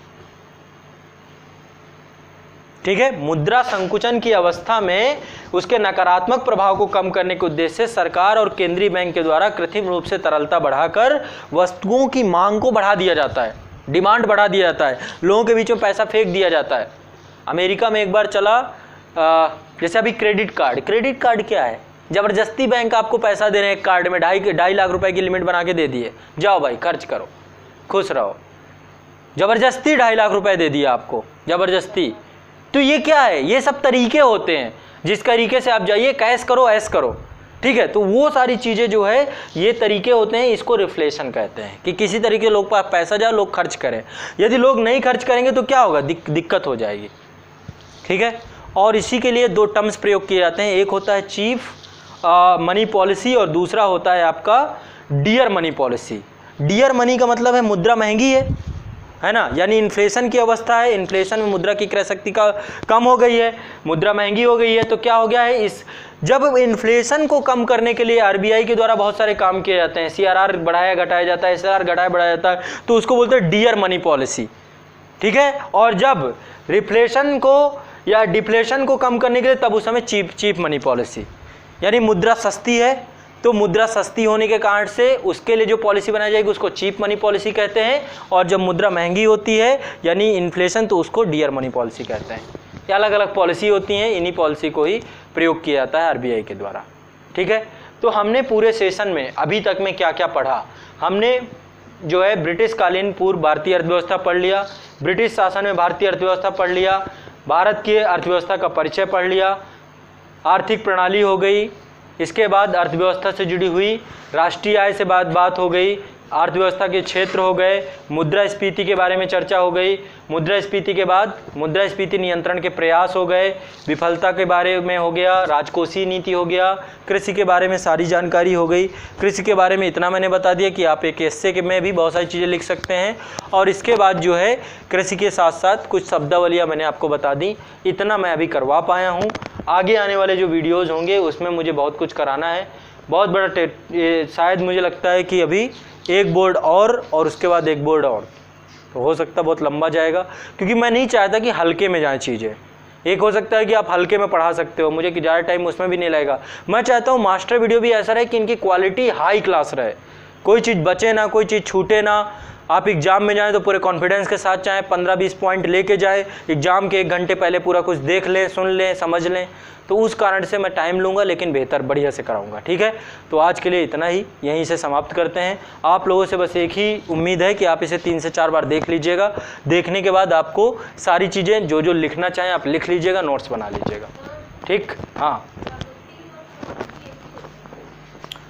ठीक है। मुद्रा संकुचन की अवस्था में उसके नकारात्मक प्रभाव को कम करने के उद्देश्य से सरकार और केंद्रीय बैंक के द्वारा कृत्रिम रूप से तरलता बढ़ाकर वस्तुओं की मांग को बढ़ा दिया जाता है, डिमांड बढ़ा दिया जाता है, लोगों के बीच में पैसा फेंक दिया जाता है। अमेरिका में एक बार चला, जैसे अभी क्रेडिट कार्ड क्या है, जबरदस्ती बैंक आपको पैसा दे रहे हैं, एक कार्ड में 2.5 लाख रुपए की लिमिट बना के दे दिए, जाओ भाई खर्च करो, खुश रहो, जबरदस्ती 2.5 लाख रुपए दे दिया आपको, जबरदस्ती। तो ये क्या है, ये सब तरीके होते हैं जिस तरीके से आप जाइए, कैश करो, ऐश करो, ठीक है। तो वो सारी चीज़ें जो है ये तरीके होते हैं, इसको रिफ्लेशन कहते हैं कि किसी तरीके के लोग पास पैसा जाए, लोग खर्च करें। यदि लोग नहीं खर्च करेंगे तो क्या होगा, दिक्कत हो जाएगी, ठीक है। और इसी के लिए 2 टर्म्स प्रयोग किए जाते हैं, एक होता है चीफ मनी पॉलिसी और दूसरा होता है आपका dear money policy. Dear money का मतलब है मुद्रा महंगी है ना, यानी इन्फ्लेशन की अवस्था है, इन्फ्लेशन में मुद्रा की क्रय शक्ति का कम हो गई है, मुद्रा महंगी हो गई है, तो क्या हो गया है, जब इन्फ्लेशन को कम करने के लिए आरबीआई के द्वारा बहुत सारे काम किए जाते हैं, सीआरआर बढ़ाया घटाया जाता है, एसआरआर घटाया बढ़ाया जाता है, तो उसको बोलते हैं डियर मनी पॉलिसी, ठीक है। और जब रिफ्लेशन को या डिफ्लेशन को कम करने के लिए, तब उस समय चीप मनी पॉलिसी, यानी मुद्रा सस्ती है, तो मुद्रा सस्ती होने के कारण से उसके लिए जो पॉलिसी बनाई जाएगी उसको चीप मनी पॉलिसी कहते हैं, और जब मुद्रा महंगी होती है यानी इन्फ्लेशन, तो उसको डियर मनी पॉलिसी कहते हैं। ये अलग अलग पॉलिसी होती हैं, इन्हीं पॉलिसी को ही प्रयोग किया जाता है आरबीआई के द्वारा, ठीक है। तो हमने पूरे सेशन में अभी तक में क्या क्या पढ़ा, हमने जो है ब्रिटिश कालीन पूर्व भारतीय अर्थव्यवस्था पढ़ लिया, ब्रिटिश शासन में भारतीय अर्थव्यवस्था पढ़ लिया, भारत की अर्थव्यवस्था का परिचय पढ़ लिया, आर्थिक प्रणाली हो गई, इसके बाद अर्थव्यवस्था से जुड़ी हुई राष्ट्रीय आय से बात हो गई, अर्थव्यवस्था के क्षेत्र हो गए, मुद्रास्फीति के बारे में चर्चा हो गई, मुद्रास्फीति के बाद मुद्रास्फीति नियंत्रण के प्रयास हो गए, विफलता के बारे में हो गया, राजकोषीय नीति हो गया, कृषि के बारे में सारी जानकारी हो गई। कृषि के बारे में इतना मैंने बता दिया कि आप एक एस्से के में भी बहुत सारी चीज़ें लिख सकते हैं, और इसके बाद जो है कृषि के साथ साथ कुछ शब्दावलियाँ मैंने आपको बता दी, इतना मैं अभी करवा पाया हूँ। आगे आने वाले जो वीडियोज़ होंगे उसमें मुझे बहुत कुछ कराना है, बहुत बड़ा शायद मुझे लगता है कि अभी एक बोर्ड और उसके बाद एक बोर्ड और, तो हो सकता है बहुत लंबा जाएगा, क्योंकि मैं नहीं चाहता कि हल्के में जाएं चीज़ें। एक हो सकता है कि आप हल्के में पढ़ा सकते हो, मुझे कि ज़्यादा टाइम उसमें भी नहीं लगेगा। मैं चाहता हूँ मास्टर वीडियो भी ऐसा रहे कि इनकी क्वालिटी हाई क्लास रहे, कोई चीज़ बचे ना, कोई चीज़ छूटे ना। आप एग्ज़ाम में जाएं तो पूरे कॉन्फिडेंस के साथ जाएं, 15-20 पॉइंट लेके जाएं, एग्ज़ाम के 1 घंटे पहले पूरा कुछ देख लें, सुन लें, समझ लें। तो उस कारण से मैं टाइम लूँगा, लेकिन बेहतर बढ़िया से कराऊँगा, ठीक है। तो आज के लिए इतना ही, यहीं से समाप्त करते हैं। आप लोगों से बस एक ही उम्मीद है कि आप इसे 3 से 4 बार देख लीजिएगा। देखने के बाद आपको सारी चीज़ें जो लिखना चाहें आप लिख लीजिएगा, नोट्स बना लीजिएगा, ठीक। हाँ।